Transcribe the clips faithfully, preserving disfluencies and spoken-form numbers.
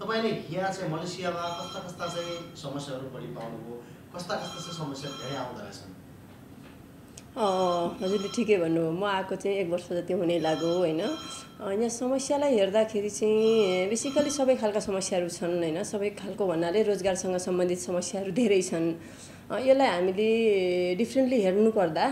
तपाईले यहाँ चाहिँ मलेसियामा कस्ता कस्ता चाहिँ समस्याहरू बढी पाउनुभयो, कस्ता कस्ता चाहिँ समस्या धेरै आउँदो रहेछन्? हजुरले ठिकै भन्नुभयो। म आएको चाहिँ एक वर्ष जति हुने लाग्यो होइन। यहाँ समस्यालाई हेर्दाखेरि चाहिँ बेसिकली सबै खालका समस्याहरू छन् होइन। सबै खालको भन्नाले रोजगारसँग सम्बन्धित समस्याहरू धेरै छन्। यसलाई हामीले डिफ्रेन्टली हेर्नुपर्दा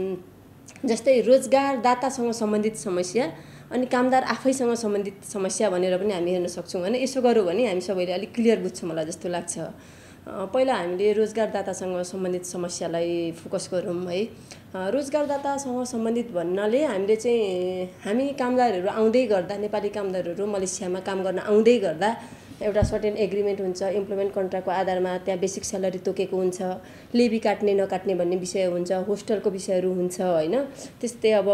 जस्तै रोजगारदातासँग सम्बन्धित समस्या अनि कामदार आफैसँग सम्बन्धित समस्या भनेर पनि हामी हेर्न सक्छौँ होइन। यसो गऱ्यो भने हामी सबैले अलिक क्लियर बुझ्छौँ मलाई जस्तो लाग्छ। पहिला हामीले रोजगारदातासँग सम्बन्धित समस्यालाई फोकस गरौँ है। रोजगारदातासँग सम्बन्धित भन्नाले हामीले चाहिँ हामी कामदारहरू आउँदै गर्दा नेपाली कामदारहरू मलेसियामा काम गर्न आउँदै गर्दा एउटा सर्टेन एग्रिमेन्ट हुन्छ। इम्प्लोइमेन्ट कन्ट्र्याक्टको आधारमा त्यहाँ बेसिक स्यालेरी तोकेको हुन्छ, लेबी काट्ने नकाट्ने भन्ने विषय हुन्छ, होस्टलको विषयहरू हुन्छ होइन। त्यस्तै अब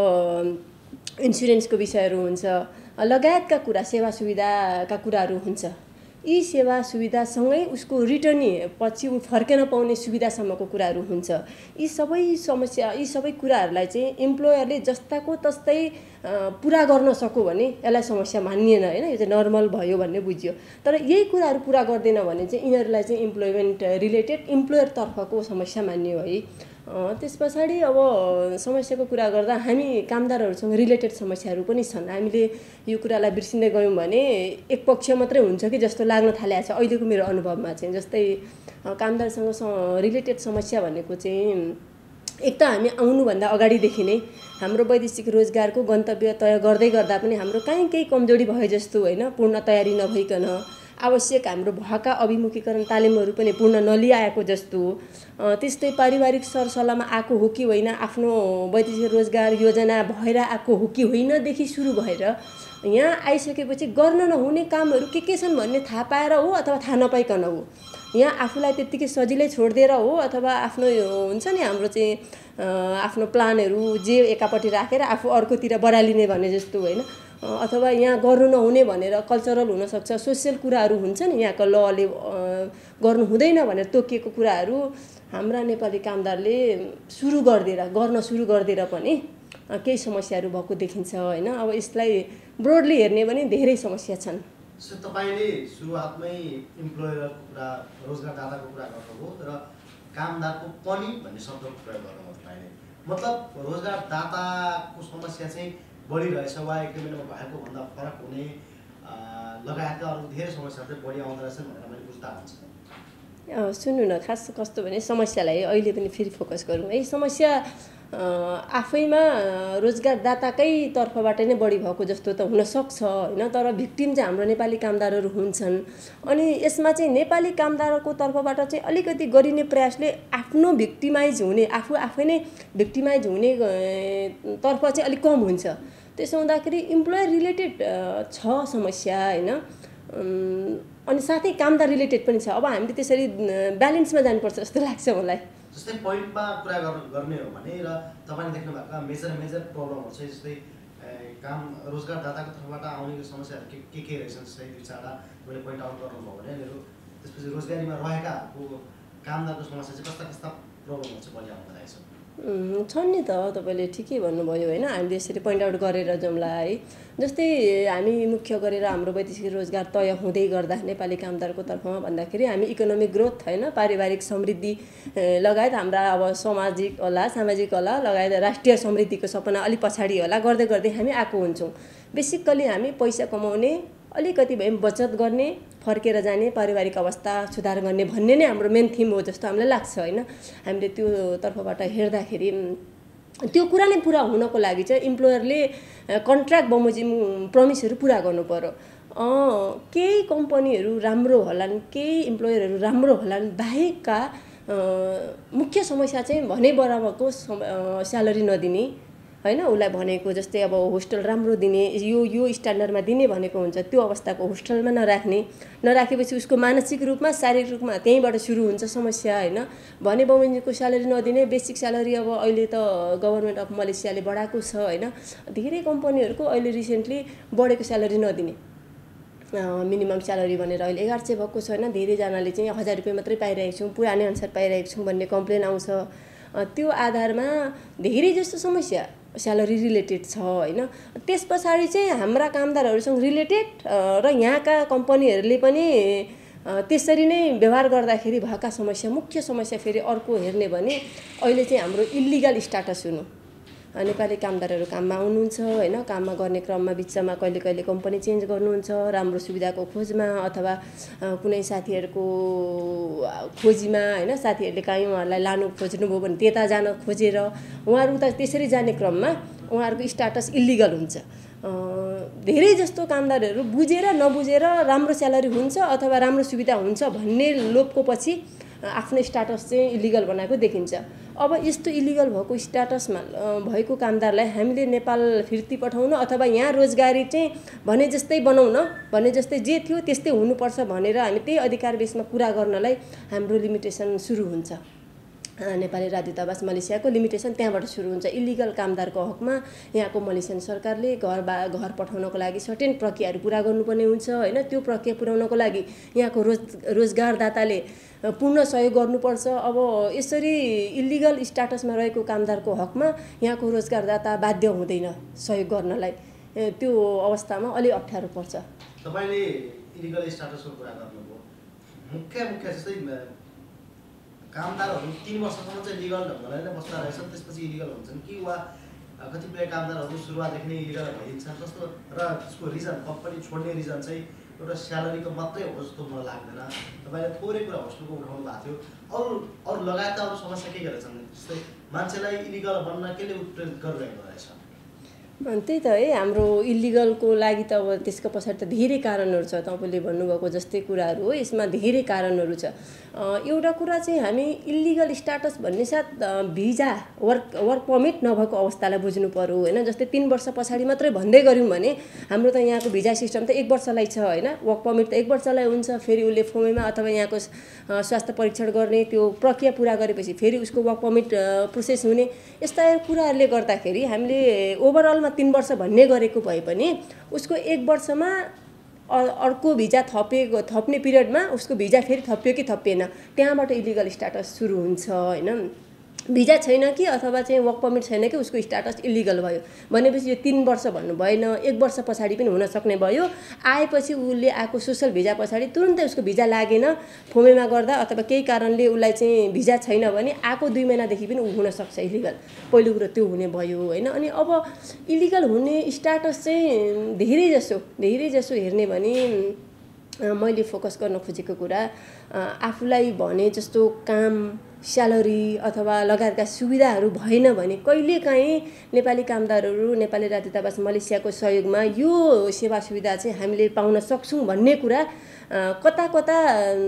इन्सुरेन्सको विषयहरू हुन्छ, लगायतका कुरा, सेवा सुविधाका कुराहरू हुन्छ। यी सेवा सुविधासँगै उसको रिटर्नी पछि ऊ फर्केन पाउने सुविधासम्मको कुराहरू हुन्छ। यी सबै समस्या यी सबै कुराहरूलाई चाहिँ इम्प्लोयरले जस्ताको तस्तै पुरा गर्न सक्यो भने यसलाई समस्या मानिएन होइन। यो चाहिँ नर्मल भयो भन्ने बुझ्यो। तर यही कुराहरू पुरा गर्दैन भने चाहिँ यिनीहरूलाई चाहिँ इम्प्लोइमेन्ट रिलेटेड इम्प्लोयरतर्फको समस्या मानियो है। त्यस पछाडि अब समस्याको कुरा गर्दा हामी कामदारहरूसँग रिलेटेड समस्याहरू पनि छन्। हामीले यो कुरालाई बिर्सिँदै गयौँ भने एक पक्ष मात्रै हुन्छ कि जस्तो लाग्न थालेको छ अहिलेको मेरो अनुभवमा चाहिँ। जस्तै कामदारसँग रिलेटेड समस्या भनेको चाहिँ एक त हामी आउनुभन्दा अगाडिदेखि नै हाम्रो वैदेशिक रोजगारको गन्तव्य तय गर्दै गर्दा पनि हाम्रो काहीँ केही कमजोरी भयो जस्तो होइन, पूर्ण तयारी नभइकन आवश्यक हाम्रो भएका अभिमुखीकरण तालिमहरू पनि पूर्ण नलिआएको जस्तो, त्यस्तै पारिवारिक सरसल्लाहमा आएको हो कि होइन, आफ्नो वैदेशिक रोजगार योजना भएर आएको हो कि होइनदेखि सुरु भएर यहाँ आइसकेपछि गर्न नहुने कामहरू के के छन् भन्ने थाहा पाएर हो अथवा थाहा नपाइकन हो। यहाँ आफूलाई त्यत्तिकै सजिलै छोडिदिएर हो अथवा आफ्नो हुन्छ नि हाम्रो चाहिँ आफ्नो प्लानहरू जे एकापट्टि राखेर आफू अर्कोतिर बढालिने भने जस्तो होइन। अथवा यहाँ गर्नु नहुने भनेर कल्चरल हुनसक्छ, सोसियल कुराहरू हुन्छ नि यहाँको लले गर्नु हुँदैन भनेर तोकिएको कुराहरू हाम्रा नेपाली कामदारले सुरु गरिदिएर गर्न सुरु गरिदिएर पनि केही समस्याहरू भएको देखिन्छ होइन। अब यसलाई ब्रोडली हेर्ने भने धेरै समस्या छन्। सो तपाईले सुरुवातमै इम्प्लोयरको कुरा, रोजगारदाताको कुरा गर्नुभयो र कामदारको पनि भन्ने शब्दको प्रयोग गर्नुभयो तपाईले। मतलब रोजगारदाताको समस्या चाहिँ बढिरहेछ वा एग्रिमेन्टमा भएको भन्दा फरक हुने लगायतका अरू धेरै समस्याहरू चाहिँ बढी आउँदो रहेछन् भनेर मैले बुझ्दा हुन्छ। सुन्नु न, खास कस्तो भने समस्यालाई अहिले पनि फेरि फोकस गरौँ है। समस्या आफैमा रोजगारदाताकै तर्फबाट नै बढी भएको जस्तो त हुनसक्छ होइन। तर भिक्टिम चाहिँ हाम्रो नेपाली कामदारहरू हुन्छन्। अनि यसमा चाहिँ नेपाली कामदारको तर्फबाट चाहिँ अलिकति गरिने प्रयासले आफ्नो भिक्टिमाइज हुने, आफू आफै नै भिक्टिमाइज हुने तर्फ चाहिँ अलिक कम हुन्छ। त्यसो हुँदाखेरि इम्प्लोयर रिलेटेड छ समस्या होइन, अनि साथै कामदार रिलेटेड पनि छ। अब हामीले त्यसरी ब्यालेन्समा जानुपर्छ जस्तो लाग्छ मलाई। जस्तै पोइन्टमा कुरा गर्ने हो भने र तपाईँले देख्नु भएका मेजर मेजर प्रब्लमहरू चाहिँ जस्तै काम रोजगारदाताको तर्फबाट आउने समस्याहरू के के के रहेछन् जस्तै दुई चारवटा मैले पोइन्ट आउट गर्नुभयो भने मेरो त्यसपछि रोजगारीमा रहेकाहरूको कामदारको समस्या चाहिँ कस्ता कस्ता प्रब्लमहरू चाहिँ बढी आउँदो रहेछ? छन् नि त, तपाईँले ठिकै भन्नुभयो होइन। हामीले यसरी पोइन्ट आउट गरेर जाउँला है। जस्तै हामी मुख्य गरेर हाम्रो वैदेशिक रोजगार तय हुँदै गर्दा नेपाली कामदारको तर्फमा भन्दाखेरि हामी इकोनोमिक ग्रोथ होइन, पारिवारिक समृद्धि लगायत हाम्रा अब सामाजिक होला सामाजिक होला लगायत राष्ट्रिय समृद्धिको सपना अलिक पछाडि होला गर्दै गर्दै हामी आएको हुन्छौँ। बेसिकल्ली हामी पैसा कमाउने, अलिकति भए बचत गर्ने, फर्केर जाने, पारिवारिक अवस्था सुधार गर्ने भन्ने नै हाम्रो मेन थिम हो जस्तो हामीलाई लाग्छ होइन। हामीले त्यो तर्फबाट हेर्दाखेरि त्यो कुरा नै पुरा हुनको लागि चाहिँ इम्प्लोयरले कन्ट्र्याक्ट बमोजिम प्रमिसहरू पुरा गर्नु पर्यो। केही कम्पनीहरू राम्रो होलान्, केही इम्प्लोयरहरू राम्रो होलान् बाहेकका मुख्य समस्या चाहिँ भने बराबरको स्यालेरी नदिने होइन। उसलाई भनेको जस्तै अब होस्टल राम्रो दिने, यो यो स्ट्यान्डर्डमा दिने भनेको हुन्छ, त्यो अवस्थाको होस्टलमा नराख्ने, नराखेपछि उसको मानसिक रूपमा शारीरिक रूपमा त्यहीँबाट सुरु हुन्छ समस्या होइन। भने बमोजिमको स्यालेरी नदिने, बेसिक स्यालेरी अब अहिले त गभर्मेन्ट अफ मलेसियाले बढाएको छ होइन। धेरै कम्पनीहरूको अहिले रिसेन्टली बढेको स्यालेरी नदिने, मिनिमम स्यालेरी भनेर अहिले एघार सय भएको छ होइन। धेरैजनाले चाहिँ हजार रुपियाँ मात्रै पाइरहेको छौँ, पुरानै अनुसार पाइरहेको छौँ भन्ने कम्प्लेन आउँछ। त्यो आधारमा धेरै जस्तो समस्या स्यालेरी रिलेटेड छ होइन। त्यस पछाडि चाहिँ हाम्रा कामदारहरूसँग रिलेटेड र यहाँका कम्पनीहरूले पनि त्यसरी नै व्यवहार गर्दाखेरि भएका समस्या, मुख्य समस्या फेरि अर्को हेर्ने भने अहिले चाहिँ हाम्रो इल्लिगल स्टाटस हुनु। नेपाली कामदारहरू काममा आउनुहुन्छ होइन, काममा गर्ने क्रममा बिचमा कहिले कहिले कम्पनी चेन्ज गर्नुहुन्छ राम्रो सुविधाको खोजमा अथवा कुनै साथीहरूको खोजीमा होइन, साथीहरूले काहीँ उहाँहरूलाई लानु खोज्नुभयो भने त्यता जान खोजेर उहाँहरू त त्यसरी जाने क्रममा उहाँहरूको स्टाटस इल्लिगल हुन्छ। धेरै जस्तो कामदारहरू बुझेर नबुझेर राम्रो स्यालेरी हुन्छ अथवा राम्रो सुविधा हुन्छ भन्ने लोभको पछि आफ्नो स्टाटस चाहिँ इलिगल बनाएको देखिन्छ। अब यस्तो इलिगल भएको स्टाटसमा भएको कामदारलाई हामीले नेपाल फिर्ती पठाउन अथवा यहाँ रोजगारी चाहिँ भने जस्तै बनाउन, भने जस्तै जे थियो त्यस्तै हुनुपर्छ भनेर हामी त्यही अधिकार बेसमा कुरा गर्नलाई हाम्रो लिमिटेसन सुरु हुन्छ। नेपाली राजदूतावास मलेसियाको लिमिटेसन त्यहाँबाट सुरु हुन्छ। इलिगल कामदारको हकमा यहाँको मलेसियन सरकारले घर बा घर पठाउनको लागि सर्टेन प्रक्रियाहरू पुरा गर्नुपर्ने हुन्छ होइन। त्यो प्रक्रिया पुर्याउनको लागि यहाँको रोज रोजगारदाताले पूर्ण सहयोग गर्नुपर्छ। अब यसरी इलिगल स्टाटसमा रहेको कामदारको हकमा यहाँको रोजगारदाता बाध्य हुँदैन सहयोग गर्नलाई। त्यो अवस्थामा अलि अप्ठ्यारो पर्छ। तपाईँले इलिगल स्टाटसको कुरा गर्नुभयो, मुख्य मुख्य जस्तै कामदारहरू तीन वर्षसम्म चाहिँ लिगल ढङ्गले नै बस्दा रहेछन्, त्यसपछि इलिगल हुन्छन् कि वा कतिपय कामदारहरू सुरुवातदेखि नै इलिगल भइदिन्छन् जस्तो, र त्यसको रिजन कम्पनी छोड्ने रिजन चाहिँ एउटा स्यालेरीको मात्रै हो जस्तो मलाई लाग्दैन। तपाईँले थोरै कुरा होस्टलको उठाउनु भएको थियो, अरू अरू लगायत अरू समस्या के गरेछन्? जस्तै मान्छेलाई इलिगल बन्न केले उत्प्रेरित गरिरहेको रहेछ? त्यही त है, हाम्रो इलिगलको लागि त अब त्यसको पछाडि त धेरै कारणहरू छ। तपाईँले भन्नुभएको जस्तै कुराहरू हो, यसमा धेरै कारणहरू छ। एउटा कुरा चाहिँ हामी इलिगल स्टाटस भन्ने साथ भिजा वर्क वर्क पर्मिट नभएको अवस्थालाई बुझ्नु पर्यो होइन। जस्तै तिन वर्ष पछाडि मात्रै भन्दै गऱ्यौँ भने हाम्रो त यहाँको भिजा सिस्टम त एक वर्षलाई छ होइन। वर्क पर्मिट त एक वर्षलाई हुन्छ, फेरि उसले फोमेमा अथवा यहाँको स्वास्थ्य परीक्षण गर्ने त्यो प्रक्रिया पुरा गरेपछि फेरि उसको वर्क पर्मिट प्रोसेस हुने, यस्ता कुराहरूले गर्दाखेरि हामीले ओभरअलमा तीन वर्ष भन्ने गरेको भए पनि उसको एक वर्षमा अर्को भिजा थपेको थप्ने पिरियडमा उसको भिजा फेरि थपियो कि थपिएन, त्यहाँबाट इलिगल स्टाटस सुरु हुन्छ होइन। भिजा छैन कि अथवा चाहिँ वर्क पर्मिट छैन कि उसको स्टाटस इलिगल भयो भनेपछि यो तीन वर्ष भन्नु भएन, एक वर्ष पछाडि पनि हुन सक्ने भयो। आएपछि उसले आएको सोसल भिजा पछाडि तुरुन्तै उसको भिजा लागेन फोमेमा गर्दा अथवा केही कारणले उसलाई चाहिँ भिजा छैन भने आएको दुई महिनादेखि पनि ऊ हुनसक्छ इलिगल। पहिलो कुरो त्यो हुने भयो होइन। अनि अब इलिगल हुने स्टाटस चाहिँ धेरै जसो धेरै जसो हेर्ने भने मैले फोकस गर्न खोजेको कुरा आफूलाई भने जस्तो काम, स्यालेरी अथवा लगायतका सुविधाहरू भएन भने कहिलेकाहीँ नेपाली कामदारहरू नेपाली राजदूतावास मलेसियाको सहयोगमा यो सेवा सुविधा चाहिँ हामीले पाउन सक्छौँ भन्ने कुरा कता कता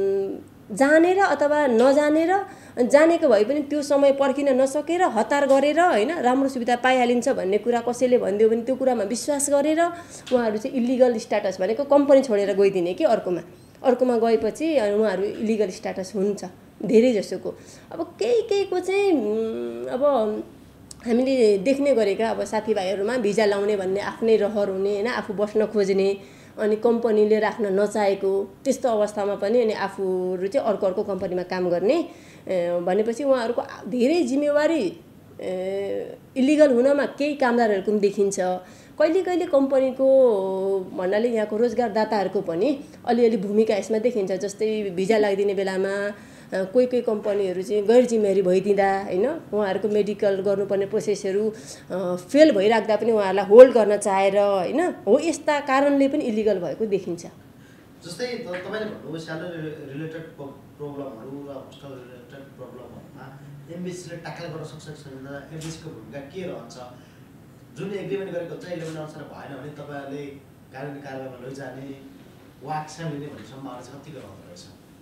जानेर अथवा नजानेर, जानेको भए पनि त्यो समय पर्खिन नसकेर हतार गरेर होइन राम्रो सुविधा पाइहालिन्छ भन्ने कुरा कसैले भनिदियो भने त्यो कुरामा विश्वास गरेर उहाँहरू चाहिँ इलिगल स्टाटस भनेको कम्पनी छोडेर गइदिने कि अर्कोमा अर्कोमा गएपछि उहाँहरू इलिगल स्टाटस हुन्छ धेरै जसोको। अब केही केहीको चाहिँ अब हामीले देख्ने गरेका अब साथीभाइहरूमा भिजा लाउने भन्ने आफ्नै रहर हुने होइन, आफू बस्न खोज्ने अनि कम्पनीले राख्न नचाहेको त्यस्तो अवस्थामा पनि अनि आफूहरू चाहिँ अर्को अर्को कम्पनीमा काम गर्ने भनेपछि उहाँहरूको धेरै जिम्मेवारी इलिगल हुनमा केही कामदारहरूको पनि देखिन्छ। कहिले कहिले कम्पनीको भन्नाले यहाँको रोजगारदाताहरूको पनि अलिअलि भूमिका यसमा देखिन्छ। जस्तै भिजा लगाइदिने बेलामा कोही कोही कम्पनीहरू चाहिँ गैर जिम्मेवारी भइदिँदा होइन, उहाँहरूको मेडिकल गर्नुपर्ने प्रोसेसहरू फेल भइराख्दा पनि उहाँहरूलाई होल्ड गर्न चाहेर होइन, हो यस्ता कारणले पनि इलिगल भएको देखिन्छ। जस्तै तपाईँले भन्नुभयो स्यालेरी रिलेटेड प्रब्लमहरू र होस्टल रिलेटेड प्रब्लमहरूमा एमबिसीले ट्याकल गर्न सक्छ कि छैन, एमबिसीको भूमिका के रहन्छ? जुन एग्रिमेन्ट गरेको हुन्छ एग्रिमेन्ट अनुसार भएन भने तपाईँहरूले कानुनी कारबाहीमा लैजाने वा एक्सन लिने भन्ने सम्भावना चाहिँ कतिको रहँदो रहेछ?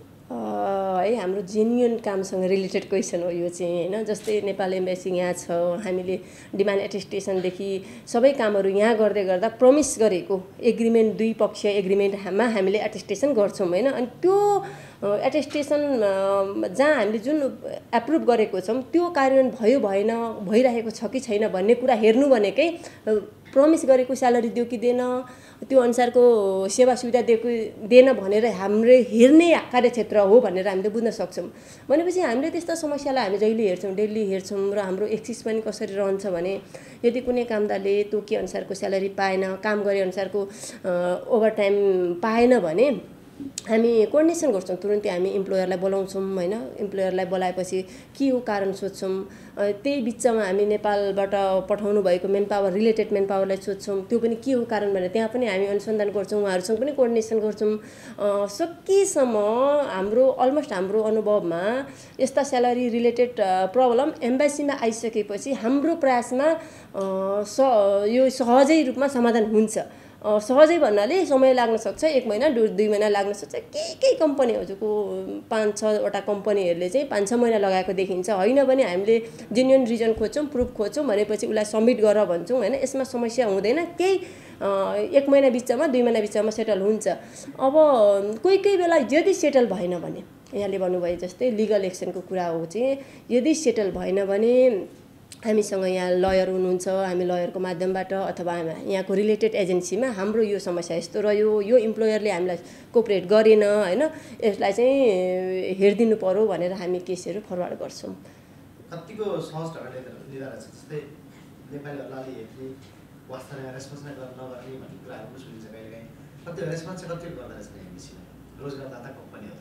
है हाम्रो जेन्युन कामसँग रिलेटेड क्वेसन हो यो चाहिँ होइन। जस्तै नेपाल एम्बेसी यहाँ छ, हामीले डिमान्ड एटेस्टेसनदेखि सबै कामहरू यहाँ गर्दै गर्दा प्रमिस गरेको एग्रिमेन्ट दुई पक्षीय एग्रिमेन्टमा हामीले एटेस्टेसन गर्छौँ होइन। अनि त्यो एटेस्टेसन जहाँ हामीले जुन एप्रुभ गरेको छौँ त्यो कार्यान्वयन भयो भएन, भइरहेको छ कि छैन भन्ने कुरा हेर्नु भनेकै प्रमिस गरेको स्यालेरी दियो कि दिएन, त्यो अनुसारको सेवा सुविधा दिएको दिएन भनेर हाम्रो हेर्ने कार्यक्षेत्र हो भनेर हामीले बुझ्न सक्छौँ। भनेपछि हामीले त्यस्ता समस्यालाई हामी जहिले हेर्छौँ, डेली हेर्छौँ र हाम्रो एक्सिस पनि कसरी रहन्छ भने यदि कुनै कामदारले तोके अनुसारको स्यालेरी पाएन, काम गरे अनुसारको ओभरटाइम पाएन भने हामी कोर्डिनेसन गर्छौँ, तुरुन्तै हामी इम्प्लोयरलाई बोलाउँछौँ होइन। इम्प्लोयरलाई बोलाएपछि के हो कारण सोध्छौँ, त्यही बिचमा हामी नेपालबाट पठाउनु भएको मेन पावर रिलेटेड मेन पावरलाई सोध्छौँ, त्यो पनि के हो कारण भनेर त्यहाँ पनि हामी अनुसन्धान गर्छौँ, उहाँहरूसँग पनि कोर्डिनेसन गर्छौँ। सकेसम्म हाम्रो अलमोस्ट हाम्रो अनुभवमा यस्ता स्यालेरी रिलेटेड प्रब्लम एम्बेसीमा आइसकेपछि हाम्रो प्रयासमा स यो सहजै रूपमा समाधान हुन्छ। सहजै भन्नाले समय लाग्न सक्छ, एक महिना दुई महिना लाग्न सक्छ। केही केही कम्पनी हजुरको पाँच छवटा कम्पनीहरूले चाहिँ पाँच छ महिना लगाएको देखिन्छ। होइन भने हामीले जेन्युन रिजन खोज्छौँ, प्रुफ खोज्छौँ, भनेपछि उसलाई सबमिट गर भन्छौँ होइन। यसमा समस्या हुँदैन, केही एक महिना बिचमा दुई महिना बिचमा सेटल हुन्छ। अब कोही कोही बेला यदि सेटल भएन भने, यहाँले भन्नुभयो जस्तै लिगल एक्सनको कुरा हो चाहिँ, यदि सेटल भएन भने हामीसँग यहाँ लयर हुनुहुन्छ, हामी लयरको माध्यमबाट अथवा यहाँको रिलेटेड एजेन्सीमा हाम्रो यो समस्या यस्तो रह्यो, यो इम्प्लोयरले हामीलाई कोअपरेट गरेन होइन, यसलाई चाहिँ हेरिदिनु पर्यो भनेर हामी केसहरू फरवार्ड गर्छौँ। कतिको सहज ढङ्गले लिँदा रहेछ, जस्तै नेपालीहरूलाई हेर्ने वास्तवमा रेस्पोन्स नै नगर्ने भन्ने कुराहरू पनि सुनिन्छ कहिलेकाहीँ। कति रेस्पोन्स चाहिँ कति गर्दा रहेछ एमबिसीमा रोजगारदाता कम्पनीहरूले?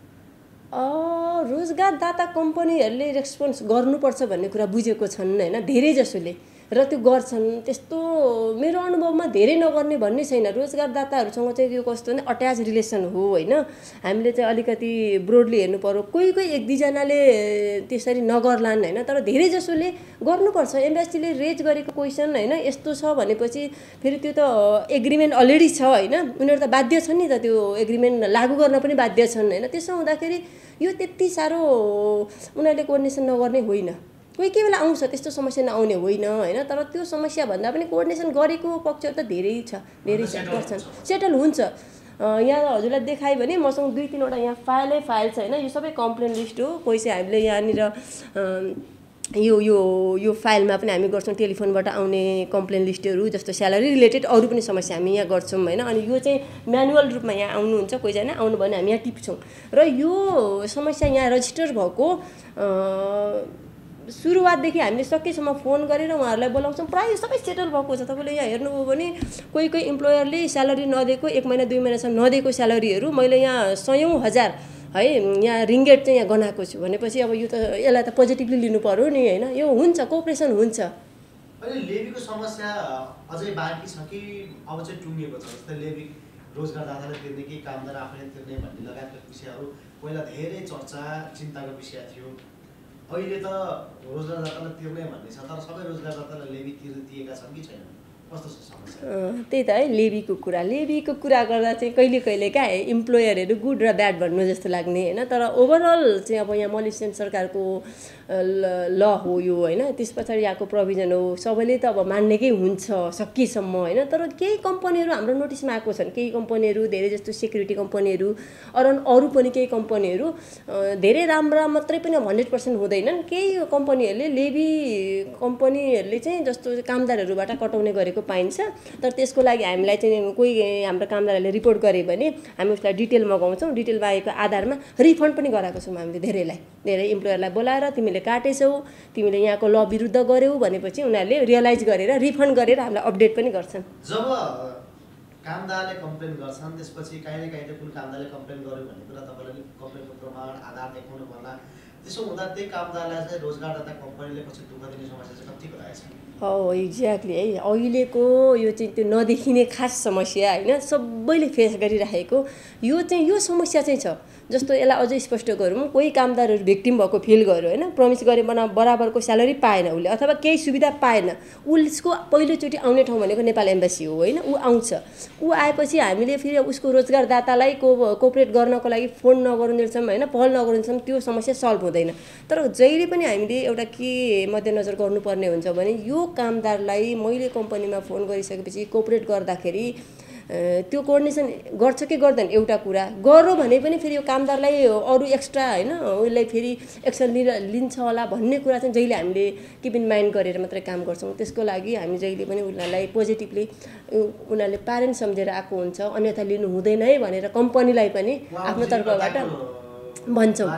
रोजगारदाता कम्पनीहरूले रेस्पोन्स गर्नुपर्छ भन्ने कुरा बुझेको छन् होइन, धेरै जसोले, र त्यो गर्छन्। त्यस्तो मेरो अनुभवमा धेरै नगर्ने भन्ने छैन। रोजगारदाताहरूसँग चाहिँ यो कस्तो भने अट्याच रिलेसन हो होइन। हामीले चाहिँ अलिकति ब्रोडली हेर्नु पर्यो। कोही कोही एक दुईजनाले त्यसरी नगर्लान् होइन, तर धेरै जसोले गर्नुपर्छ। एम्बेसीले रेज गरेको क्वेसन होइन यस्तो छ भनेपछि फेरि त्यो त एग्रिमेन्ट अलरेडी छ होइन, उनीहरू त बाध्य छन् नि त त्यो एग्रिमेन्ट लागू गर्न पनि बाध्य छन् होइन। त्यसो हुँदाखेरि यो त्यति साह्रो उनीहरूले कोर्डिनेसन नगर्ने होइन। कोही कोही बेला आउँछ, त्यस्तो समस्या नआउने होइन होइन, तर त्यो समस्या भन्दा पनि कोर्डिनेसन गरेको पक्षहरू त धेरै छ, धेरै गर्छन्, सेटल हुन्छ। यहाँ हजुरलाई देखाएँ भने मसँग दुई तिनवटा यहाँ फाइलै फाइल छ होइन। यो सबै कम्प्लेन लिस्ट हो। कोही चाहिँ हामीले यहाँनिर यो यो यो फाइलमा पनि हामी गर्छौँ, टेलिफोनबाट आउने कम्प्लेन लिस्टहरू जस्तो स्यालेरी रिलेटेड अरू पनि समस्या हामी यहाँ गर्छौँ होइन। अनि यो चाहिँ म्यानुअल रूपमा यहाँ आउनुहुन्छ, कोहीजना आउनु भने हामी यहाँ टिप्छौँ। र यो समस्या यहाँ रजिस्टर भएको सुरुवातदेखि हामीले सकेसम्म फोन गरेर उहाँहरूलाई बोलाउँछौँ। प्रायः सबै सेटल भएको छ। तपाईँले यहाँ हेर्नुभयो भने कोही कोही इम्प्लोयरले स्यालेरी नदिएको, एक महिना दुई महिनासम्म नदिएको स्यालेरीहरू मैले यहाँ सयौँ हजार है यहाँ रिङ्गेट चाहिँ यहाँ गनाएको छु भनेपछि अब यो त यसलाई त पोजिटिभली लिनु पर्यो नि होइन। यो हुन्छ, कोअपरेसन हुन्छ। अहिले लेबीको समस्या अझै बाँकी छ कि अब चाहिँ टुङ्गिएको छ? जस्तै लेबी रोजगारदाताले तिर्ने कि कामदार आफैले तिर्ने भन्ने लगायतका विषयहरू पहिला धेरै चर्चा चिन्ताको विषय थियो। अहिले त रोजगारदाताले तिर्ने भन्ने छ, तर सबै रोजगारदाताले लेबी तिर दिएका छन् कि छैनन्? कस्तो छ समस्या? त्यही त है, लेबीको कुरा लेबीको कुरा गर्दा चाहिँ कहिले कहिले क्या इम्प्लोयरहरू गुड र ब्याड भन्नु जस्तो लाग्ने होइन। तर ओभरअल चाहिँ अब यहाँ मलेसियन सरकारको ल हो यो होइन, त्यस पछाडि यहाँको प्रोभिजन हो, सबैले त अब मान्नेकै हुन्छ सकेसम्म होइन। तर केही कम्पनीहरू हाम्रो नोटिसमा आएको छन्, केही कम्पनीहरू धेरै जस्तो सेक्युरिटी कम्पनीहरू अरू अरू पनि केही कम्पनीहरू धेरै राम्रा मात्रै पनि हन्ड्रेड पर्सेन्ट हुँदैनन्। केही कम्पनीहरूले लेबी कम्पनीहरूले चाहिँ जस्तो कामदारहरूबाट कटाउने गरेको पाइन्छ। तर त्यसको लागि हामीलाई चाहिँ कोही हाम्रो कामदारहरूले रिपोर्ट गरे भने हामी उसलाई डिटेल मगाउँछौँ। डिटेल मागेको आधारमा रिफन्ड पनि गराएको छौँ हामीले धेरैलाई। धेरै इम्प्लोयरलाई बोलाएर तिमीले काटेछौ, तिमीले यहाँको ल विरुद्ध गर्यौ भनेपछि उनीहरूले रियलाइज गरेर रिफन्ड गरेर हामीलाई अपडेट पनि गर्छन्। जब कामदारले कम्प्लेन गर्छन् त्यसपछि काहीँ न काहीँ त कुन कामदारले कम्प्लेन गर्यो भन्ने कुरा तपाईँले कम्प्लेनको प्रमाण आधार देखाउनु पर्ला। त्यसो हुँदा त्यही कामदारलाई चाहिँ रोजगारदाता कम्पनीले पछि दुःख दिने समस्या चाहिँ कतिको रहेछ? हो एक्ज्याक्टली है, अहिलेको यो चाहिँ त्यो नदेखिने खास समस्या होइन, सबैले फेस गरिरहेको यो चाहिँ यो समस्या चाहिँ छ। जस्तो यसलाई अझै स्पष्ट गरौँ, कोही कामदारहरू भिक्टिम भएको फिल गर्यो होइन, प्रमिस गरे बना बराबरको स्यालेरी पाएन उसले अथवा केही सुविधा पाएन, उसको पहिलोचोटि आउने ठाउँ भनेको नेपाल एम्बेसी हो होइन। ऊ आउँछ, ऊ आएपछि हामीले फेरि उसको रोजगारदातालाई को कोअपरेट गर्नको लागि फोन नगरुन्जेलसम्म होइन, पहल नगरुन्जेलसम्म त्यो समस्या सल्भ हुँदैन। तर जहिले पनि हामीले एउटा के मध्यनजर गर्नुपर्ने हुन्छ भने यो कामदारलाई मैले कम्पनीमा फोन गरिसकेपछि कोअपरेट गर्दाखेरि त्यो कोअर्डिनेसन गर्छ कि गर्दैन एउटा कुरा गर्यो भने पनि फेरि यो कामदारलाई अरू एक्स्ट्रा होइन उसलाई फेरि एक्सन लिएर लिन्छ होला भन्ने कुरा चाहिँ जहिले हामीले किप इन माइन्ड गरेर मात्रै काम गर्छौँ। त्यसको लागि हामी जहिले पनि उनीहरूलाई पोजिटिभली उनीहरूले प्यारेन्ट सम्झेर आएको हुन्छ, अन्यथा लिनु हुँदैन है भनेर कम्पनीलाई पनि आफ्नो तर्फबाट भन्छौँ।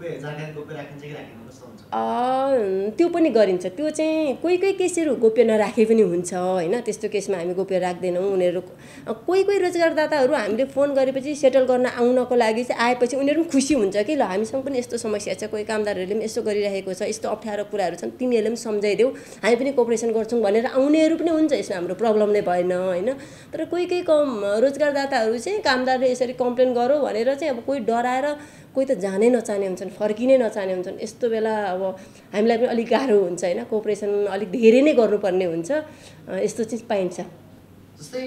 त्यो पनि गरिन्छ। त्यो चाहिँ कोही कोही केसहरू गोप्य नराखे पनि हुन्छ होइन, त्यस्तो केसमा हामी गोप्य राख्दैनौँ। उनीहरू कोही कोही रोजगारदाताहरू हामीले फोन गरेपछि सेटल गर्न आउनको लागि चाहिँ आएपछि उनीहरू पनि खुसी हुन्छ कि ल हामीसँग पनि यस्तो समस्या छ, कोही कामदारहरूले पनि यस्तो गरिरहेको छ, यस्तो अप्ठ्यारो कुराहरू छन्, तिमीहरूले पनि सम्झाइदेऊ, हामी पनि कोअपरेसन गर्छौँ भनेर आउनेहरू पनि हुन्छ। यसमा हाम्रो प्रब्लम नै भएन होइन। तर कोही कोही कम रोजगारदाताहरू चाहिँ कामदारले यसरी कम्प्लेन गरौँ भनेर चाहिँ अब कोही डराएर कोही त जानै नचाहने हुन्छन्, फर्किनै नचाहने हुन्छन्। यस्तो बेला अब हामीलाई पनि अलिक गाह्रो हुन्छ होइन, कोअपरेसन अलिक धेरै नै गर्नुपर्ने हुन्छ। यस्तो चिज पाइन्छ। जस्तै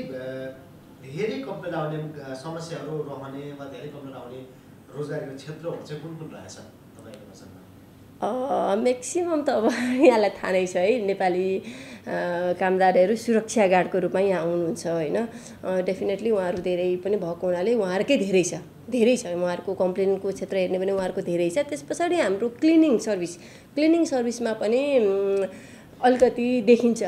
धेरै कम्प्लेन आउने समस्याहरू रहने वा धेरै कम्प्लेन आउने रोजगारीको क्षेत्रहरू चाहिँ कुन कुन रहेछ तपाईँको नजरमा? म्याक्सिमम् त अब यहाँलाई थाहा नै छ है, नेपाली कामदारहरू सुरक्षा गार्डको रूपमा यहाँ आउनुहुन्छ होइन। डेफिनेटली उहाँहरू धेरै पनि भएको हुनाले उहाँहरूकै धेरै छ धेरै छ उहाँहरूको कम्प्लेनको क्षेत्र हेर्ने पनि उहाँहरूको धेरै छ। त्यस पछाडि हाम्रो क्लिनिङ सर्भिस क्लिनिङ सर्भिसमा पनि अलिकति देखिन्छ।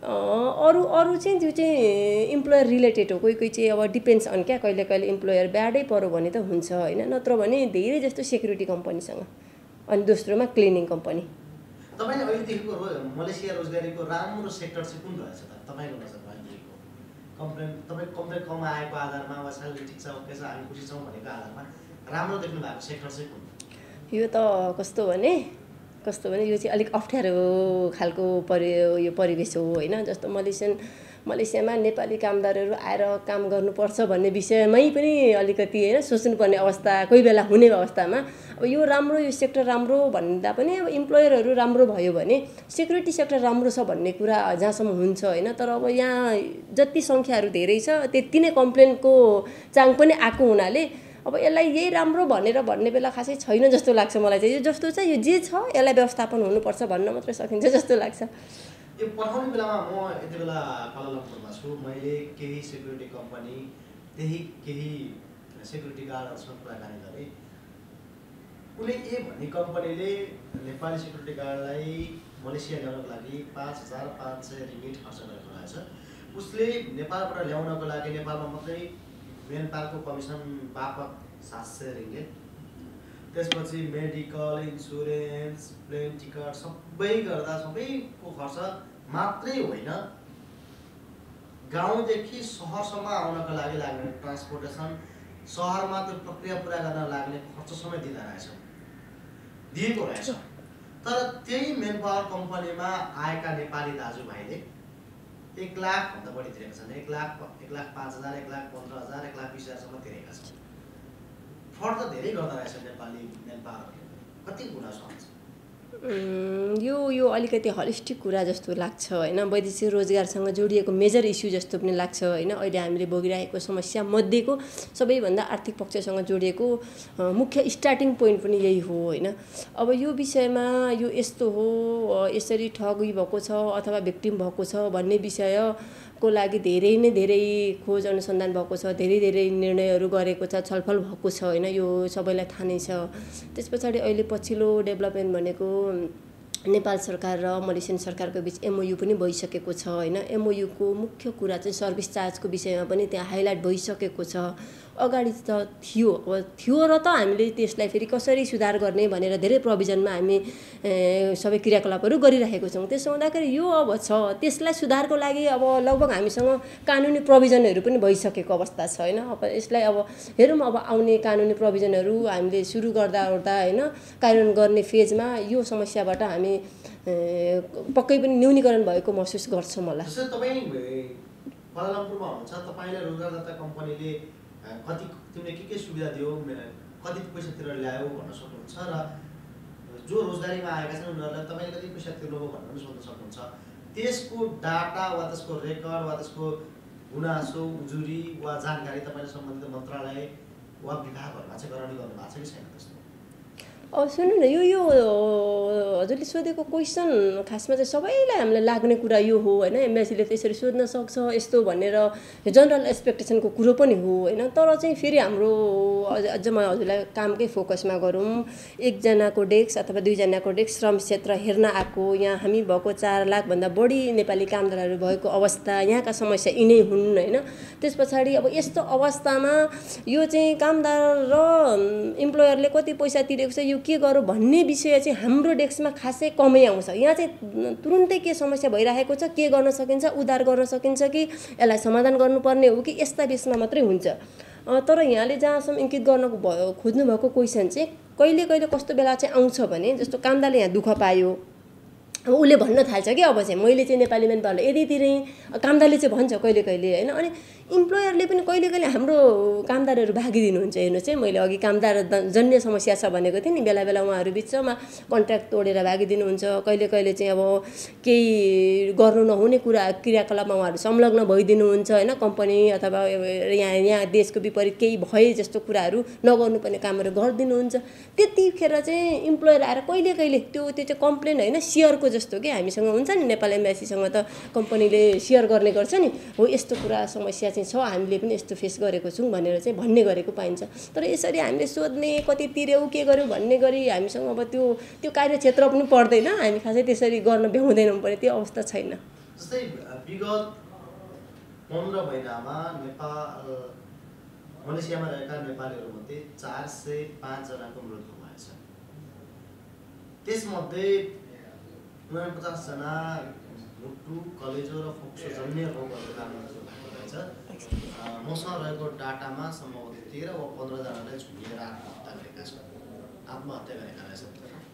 अरू अरू चाहिँ त्यो चाहिँ इम्प्लोयर रिलेटेड हो, कोही कोही चाहिँ अब डिपेन्ड्स अन क्या, कहिले कहिले इम्प्लोयर ब्याडै पऱ्यो भने त हुन्छ होइन, नत्र भने धेरै जस्तो सेक्युरिटी कम्पनीसँग। अनि दोस्रोमा क्लिनिङ कम्पनी। तपाईँले अहिलेदेखिको मलेसिया रोजगारीको राम्रो सेक्टर चाहिँ कुन रहेछ त तपाईँको नजरमा? अहिलेको कम्प्लेन तपाईँ कम्प्लेन कम आएको आधारमा वा स्यालेरी ठिक छ ओके छ हामी खुसी छौँ भनेको आधारमा राम्रो देख्नु भएको सेक्टर चाहिँ कुन? यो त कस्तो भने कस्तो भने यो चाहिँ अलिक अप्ठ्यारो खालको परि यो परिवेश हो होइन। जस्तो मलेसियन मलेसियामा नेपाली कामदारहरू आएर काम गर्नुपर्छ भन्ने विषयमै पनि अलिकति होइन सोच्नुपर्ने अवस्था कोही बेला हुने अवस्थामा अब यो राम्रो यो सेक्टर राम्रो भन्दा पनि अब इम्प्लोयरहरू राम्रो भयो भने सेक्युरिटी सेक्टर राम्रो छ भन्ने कुरा जहाँसम्म हुन्छ होइन। तर अब यहाँ जति सङ्ख्याहरू धेरै छ त्यति नै कम्प्लेनको चाङ पनि आएको हुनाले अब यसलाई यही राम्रो भनेर भन्ने बेला खासै छैन जस्तो लाग्छ मलाई चाहिँ। यो जस्तो छ यो जे छ यसलाई व्यवस्थापन हुनुपर्छ भन्न मात्रै सकिन्छ जस्तो लाग्छ। यो पठाउने बेलामा म यति बेला कालालम्पुरमा छु, मैले केही सेक्युरिटी कम्पनी त्यही केही सेक्युरिटी गार्डहरूसँग कुराकानी गरेँ। कुनै ए भन्ने कम्पनीले नेपाली सेक्युरिटी गार्डलाई मलेसिया ल्याउनको लागि पाँच हजार पाँच सय रिङ्गिट खर्च गरेको रहेछ। उसले नेपालबाट ल्याउनको लागि नेपालमा मात्रै मेन पार्कको कमिसन बापत सात सय रिङ्गिट, त्यसपछि मेडिकल इन्सुरेन्स प्लेन टिकट सबै गर्दा सबैको खर्च मात्रै होइन, गाउँदेखि सहरसम्म आउनको लागि लाग्ने ट्रान्सपोर्टेसन, सहरमा त्यो प्रक्रिया पुरा गर्न लाग्ने खर्च समेत दिँदो रहेछ दिएको रहेछ। तर त्यही मेन पावर कम्पनीमा आएका नेपाली दाजुभाइले एक लाख भन्दा बढी तिरेका छन्। एक लाख एक लाख पाँच हजार एक लाख पन्ध्र हजार एक लाख बिस हजारसम्म तिरेका छन्। फ्रड त धेरै गर्दो रहेछ नेपाली मेन पावरहरूले। कति गुनासो आउँछ यो यो अलिकति हलिस्टिक कुरा जस्तो लाग्छ होइन। वैदेशिक रोजगारसँग जोडिएको मेजर इस्यु जस्तो पनि लाग्छ होइन। अहिले हामीले भोगिरहेको समस्या मध्येको सबैभन्दा आर्थिक पक्षसँग जोडिएको मुख्य स्टार्टिङ पोइन्ट पनि यही हो होइन। अब यो विषयमा यो यस्तो हो यसरी ठगी भएको छ अथवा भिक्टिम भएको छ भन्ने विषयको लागि धेरै नै धेरै खोज अनुसन्धान भएको छ, धेरै धेरै निर्णयहरू गरेको छ, छलफल भएको छ होइन। यो सबैलाई थाहा नै छ। त्यस पछाडि अहिले पछिल्लो डेभलपमेन्ट भनेको नेपाल सरकार र मलेसियन सरकारको बिच एमओयू पनि भइसकेको छ होइन। एमओयूको मुख्य कुरा चाहिँ सर्भिस चार्जको विषयमा पनि त्यहाँ हाइलाइट भइसकेको छ। अगाडि त थियो अब थियो र त हामीले त्यसलाई फेरि कसरी सुधार गर्ने भनेर धेरै प्रोभिजनमा हामी सबै क्रियाकलापहरू गरिरहेको छौँ। त्यसो हुँदाखेरि यो अब छ, त्यसलाई सुधारको लागि अब लगभग हामीसँग कानुनी प्रोभिजनहरू पनि भइसकेको अवस्था छ होइन। अब यसलाई अब हेरौँ अब आउने कानुनी प्रोभिजनहरू हामीले सुरु गर्दा ओर्दा होइन कार्यान्वयन गर्ने फेजमा यो समस्याबाट हामी पक्कै पनि न्यूनीकरण भएको महसुस गर्छौँ होला। जस्तै तपाईँ कालालम्पुरमा हुनुहुन्छ, तपाईँलाई रोजगारदाता कम्पनीले कति तिमीले के के सुविधा दियो, कति पैसा तिरेर ल्यायो भन्न सक्नुहुन्छ र जो रोजगारीमा आएका छन् उनीहरूलाई तपाईँले कति पैसा तिर्नुभयो भनेर पनि सोध्न सक्नुहुन्छ। त्यसको डाटा वा त्यसको रेकर्ड वा त्यसको गुनासो उजुरी वा जानकारी तपाईँले सम्बन्धित मन्त्रालय वा विभागहरूमा चाहिँ गराउने गर्नु भएको छ कि छैन? त्यस्तो अब सुन्नु न, यो यो हजुरले सोधेको क्वेसन खासमा चाहिँ सबैलाई हामीलाई लाग्ने कुरा यो हो होइन। एमबिआइसीले त्यसरी सोध्न सक्छ यस्तो भनेर जनरल एक्सपेक्टेसनको कुरो पनि हो होइन। तर चाहिँ फेरि हाम्रो अझ अझ म हजुरलाई कामकै फोकसमा गरौँ, एकजनाको डेस्क अथवा दुईजनाको डेस्क श्रम क्षेत्र हेर्न आएको, यहाँ हामी भएको चार लाखभन्दा बढी नेपाली कामदारहरू भएको अवस्था, यहाँका समस्या यिनै हुन् होइन। त्यस पछाडि अब यस्तो अवस्थामा यो चाहिँ कामदार र इम्प्लोयरले कति पैसा तिरेको छ, यो के गरौँ भन्ने विषय चाहिँ हाम्रो डेस्कमा खासै कमै आउँछ। यहाँ चाहिँ तुरुन्तै के समस्या भइरहेको छ, के गर्न सकिन्छ, उद्धार गर्न सकिन्छ कि यसलाई समाधान गर्नुपर्ने हो कि, यस्ता बिचमा मात्रै हुन्छ। तर यहाँले जहाँसम्म इङ्कित गर्नको भयो खोज्नु भएको क्वेसन चाहिँ कहिले कहिले कस्तो बेला चाहिँ आउँछ भने, जस्तो कामदारले यहाँ दुःख पायो, अब उसले भन्न थाल्छ कि अब चाहिँ मैले चाहिँ नेपाली म्यानपावरलाई यदि तिरेँ, कामदारले चाहिँ भन्छ कहिले कहिले होइन। अनि इम्प्लोयरले पनि कहिले कहिले हाम्रो कामदारहरू भागिदिनुहुन्छ। हेर्नु चाहिँ मैले अघि कामदार जन्य समस्या छ भनेको थिएँ नि, बेला बेला उहाँहरू बिचमा कन्ट्र्याक्ट तोडेर भागिदिनुहुन्छ। कहिले कहिले चाहिँ अब केही गर्नु नहुने कुरा क्रियाकलापमा उहाँहरू संलग्न भइदिनुहुन्छ होइन। कम्पनी अथवा यहाँ यहाँ देशको विपरीत केही भए जस्तो कुराहरू नगर्नुपर्ने कामहरू गरिदिनुहुन्छ। त्यतिखेर चाहिँ इम्प्लोयर आएर कहिले कहिले त्यो त्यो चाहिँ कम्प्लेन होइन, सेयरको जस्तो कि हामीसँग हुन्छ नि, नेपाल एम्बेसीसँग त कम्पनीले सेयर गर्ने गर्छ नि, हो यस्तो कुरा समस्या छ, हामीले पनि यस्तो फेस गरेको छौँ भनेर चाहिँ भन्ने गरेको पाइन्छ। तर यसरी हामीले सोध्ने कति तिर्यौ के गर्यौ भन्ने गरी हामीसँग अब त्यो त्यो कार्यक्षेत्र पनि पर्दैन, हामी खासै त्यसरी गर्न भ्याउँदैनौँ पनि, त्यो अवस्था छैन। जस्तै विगत पन्ध्र महिनामा नेपाल मलेसियामा रहेका नेपालीहरूमध्ये चार सय पाँचजनाको मृत्यु भएछ। त्यसमध्ये उनपचासजना मुटु कलेजो र फोक्सोजन्य रोगहरूका मृत्यु भएको रहेछ। मसँग रहेको डाटामा सम्भवतः तेह्र वा पन्ध्रजनालाई झुन्डिएर आत्महत्या गरेका छन् आत्महत्या गरेका रहेछन्।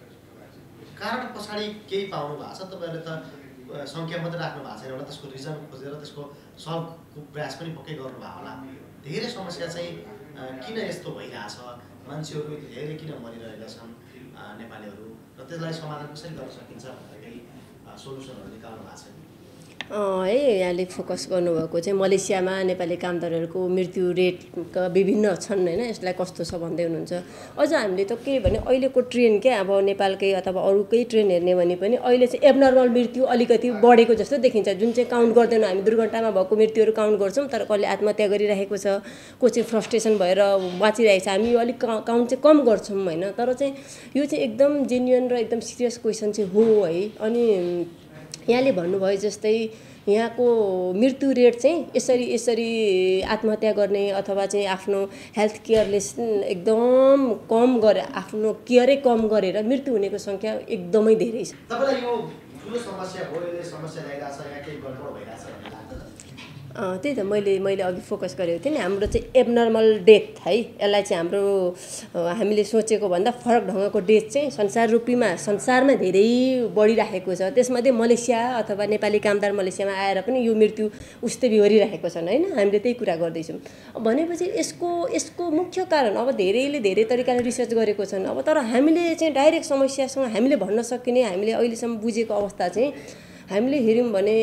कारण पछाडि केही पाउनु भएको छ, तपाईँहरूले त सङ्ख्या मात्रै राख्नु भएको छैन होला, त्यसको रिजन खोजेर त्यसको सल्भको प्रयास पनि पक्कै गर्नुभयो होला। धेरै समस्या चाहिँ किन यस्तो भइरहेछ, मान्छेहरू धेरै किन मरिरहेका छन् नेपालीहरू, र त्यसलाई समाधान कसरी गर्न सकिन्छ भनेर केही सोल्युसनहरू निकाल्नु भएको छ? है यहाँले फोकस गर्नुभएको चाहिँ मलेसियामा नेपाली कामदारहरूको मृत्यु रेट विभिन्न छन् होइन, यसलाई कस्तो छ भन्दै हुनुहुन्छ। अझ हामीले त के भने अहिलेको ट्रेन्ड क्या, अब नेपालकै अथवा अरूकै ट्रेन हेर्ने भने पनि अहिले चाहिँ एबनर्मल मृत्यु अलिकति बढेको जस्तो देखिन्छ। जुन चाहिँ काउन्ट गर्दैनौँ हामी, दुर्घटनामा भएको मृत्युहरू काउन्ट गर्छौँ, तर कसले आत्महत्या गरिरहेको छ, को चाहिँ फ्रस्ट्रेसन भएर बाँचिरहेको छ, हामी यो अलिक काउन्ट चाहिँ कम गर्छौँ होइन। तर चाहिँ यो चाहिँ एकदम जेन्युन र एकदम सिरियस क्वेसन चाहिँ हो है। अनि यहाँले भन्नुभयो जस्तै यहाँको मृत्यु रेट चाहिँ यसरी यसरी आत्महत्या गर्ने अथवा चाहिँ आफ्नो हेल्थ केयरलेस एकदम कम गरे, आफ्नो केयरै कम गरेर मृत्यु हुनेको सङ्ख्या एकदमै धेरै छ। तपाईँलाई यो ठुलो समस्या हो, यसले समस्या ल्याइरहेछ, यहाँ केही गडबड भइरहेछ भन्ने लाग्छ? त्यही त मैले मैले अघि फोकस गरेको थिएँ नि, हाम्रो चाहिँ एबनर्मल डेथ है, यसलाई चाहिँ हाम्रो हामीले सोचेको भन्दा फरक ढङ्गको डेथ चाहिँ संसार रूपीमा संसारमा धेरै बढिरहेको छ। त्यसमध्ये मलेसिया अथवा नेपाली कामदार मलेसियामा आएर पनि यो मृत्यु उस्तै बिहोरिरहेको छन् होइन। हामीले त्यही कुरा गर्दैछौँ भनेपछि यसको यसको मुख्य कारण अब धेरैले धेरै तरिकाले रिसर्च गरेको छन्। अब तर हामीले चाहिँ डाइरेक्ट समस्यासँग हामीले भन्न सकिने, हामीले अहिलेसम्म बुझेको अवस्था चाहिँ हामीले हेऱ्यौँ भने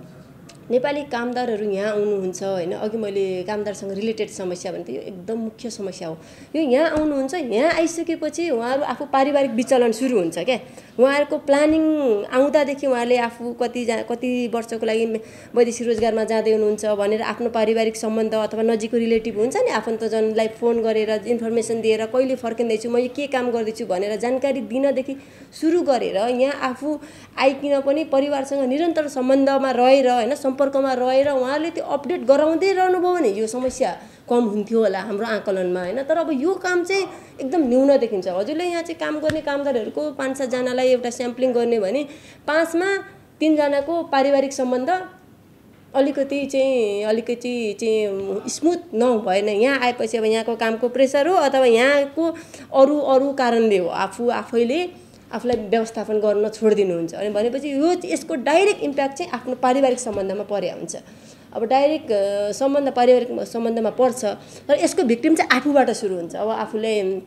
नेपाली कामदारहरू यहाँ आउनुहुन्छ होइन। अघि मैले कामदारसँग रिलेटेड समस्या भने यो एकदम मुख्य समस्या हो। यो यहाँ आउनुहुन्छ, यहाँ आइसकेपछि उहाँहरू आफू पारिवारिक विचलन सुरु हुन्छ क्या। उहाँहरूको प्लानिङ आउँदादेखि उहाँले आफू कति जा कति वर्षको लागि वैदेशिक रोजगारमा जाँदै हुनुहुन्छ भनेर आफ्नो पारिवारिक सम्बन्ध अथवा नजिकको रिलेटिभ हुन्छ नि आफन्तजनलाई फोन गरेर इन्फर्मेसन दिएर कहिले फर्किँदैछु, म के काम गर्दैछु भनेर जानकारी दिनदेखि सुरु गरेर यहाँ आफू आइकिन पनि परिवारसँग निरन्तर सम्बन्धमा रहेर होइन, सम्पर्कमा रहेर उहाँले त्यो अपडेट गराउँदै रहनुभयो भने यो समस्या कम हुन्थ्यो होला हाम्रो आकलनमा होइन। तर अब यो काम चाहिँ एकदम न्यून देखिन्छ। हजुरले यहाँ चाहिँ काम गर्ने कामदारहरूको पाँच सातजनालाई एउटा स्याम्पलिङ गर्ने भने पाँचमा तिनजनाको पारिवारिक सम्बन्ध अलिकति चाहिँ अलिकति चाहिँ स्मुथ नभएन। यहाँ आएपछि अब यहाँको कामको प्रेसर हो अथवा यहाँको अरू अरू कारणले हो, आफू आफैले आफूलाई व्यवस्थापन गर्न छोडिदिनुहुन्छ। अनि भनेपछि यो यसको डाइरेक्ट इम्प्याक्ट चाहिँ आफ्नो पारिवारिक सम्बन्धमा परे हुन्छ। अब डाइरेक्ट सम्बन्ध पारिवारिक सम्बन्धमा पर्छ, तर यसको भिक्टिम चाहिँ आफूबाट सुरु हुन्छ। अब आफूले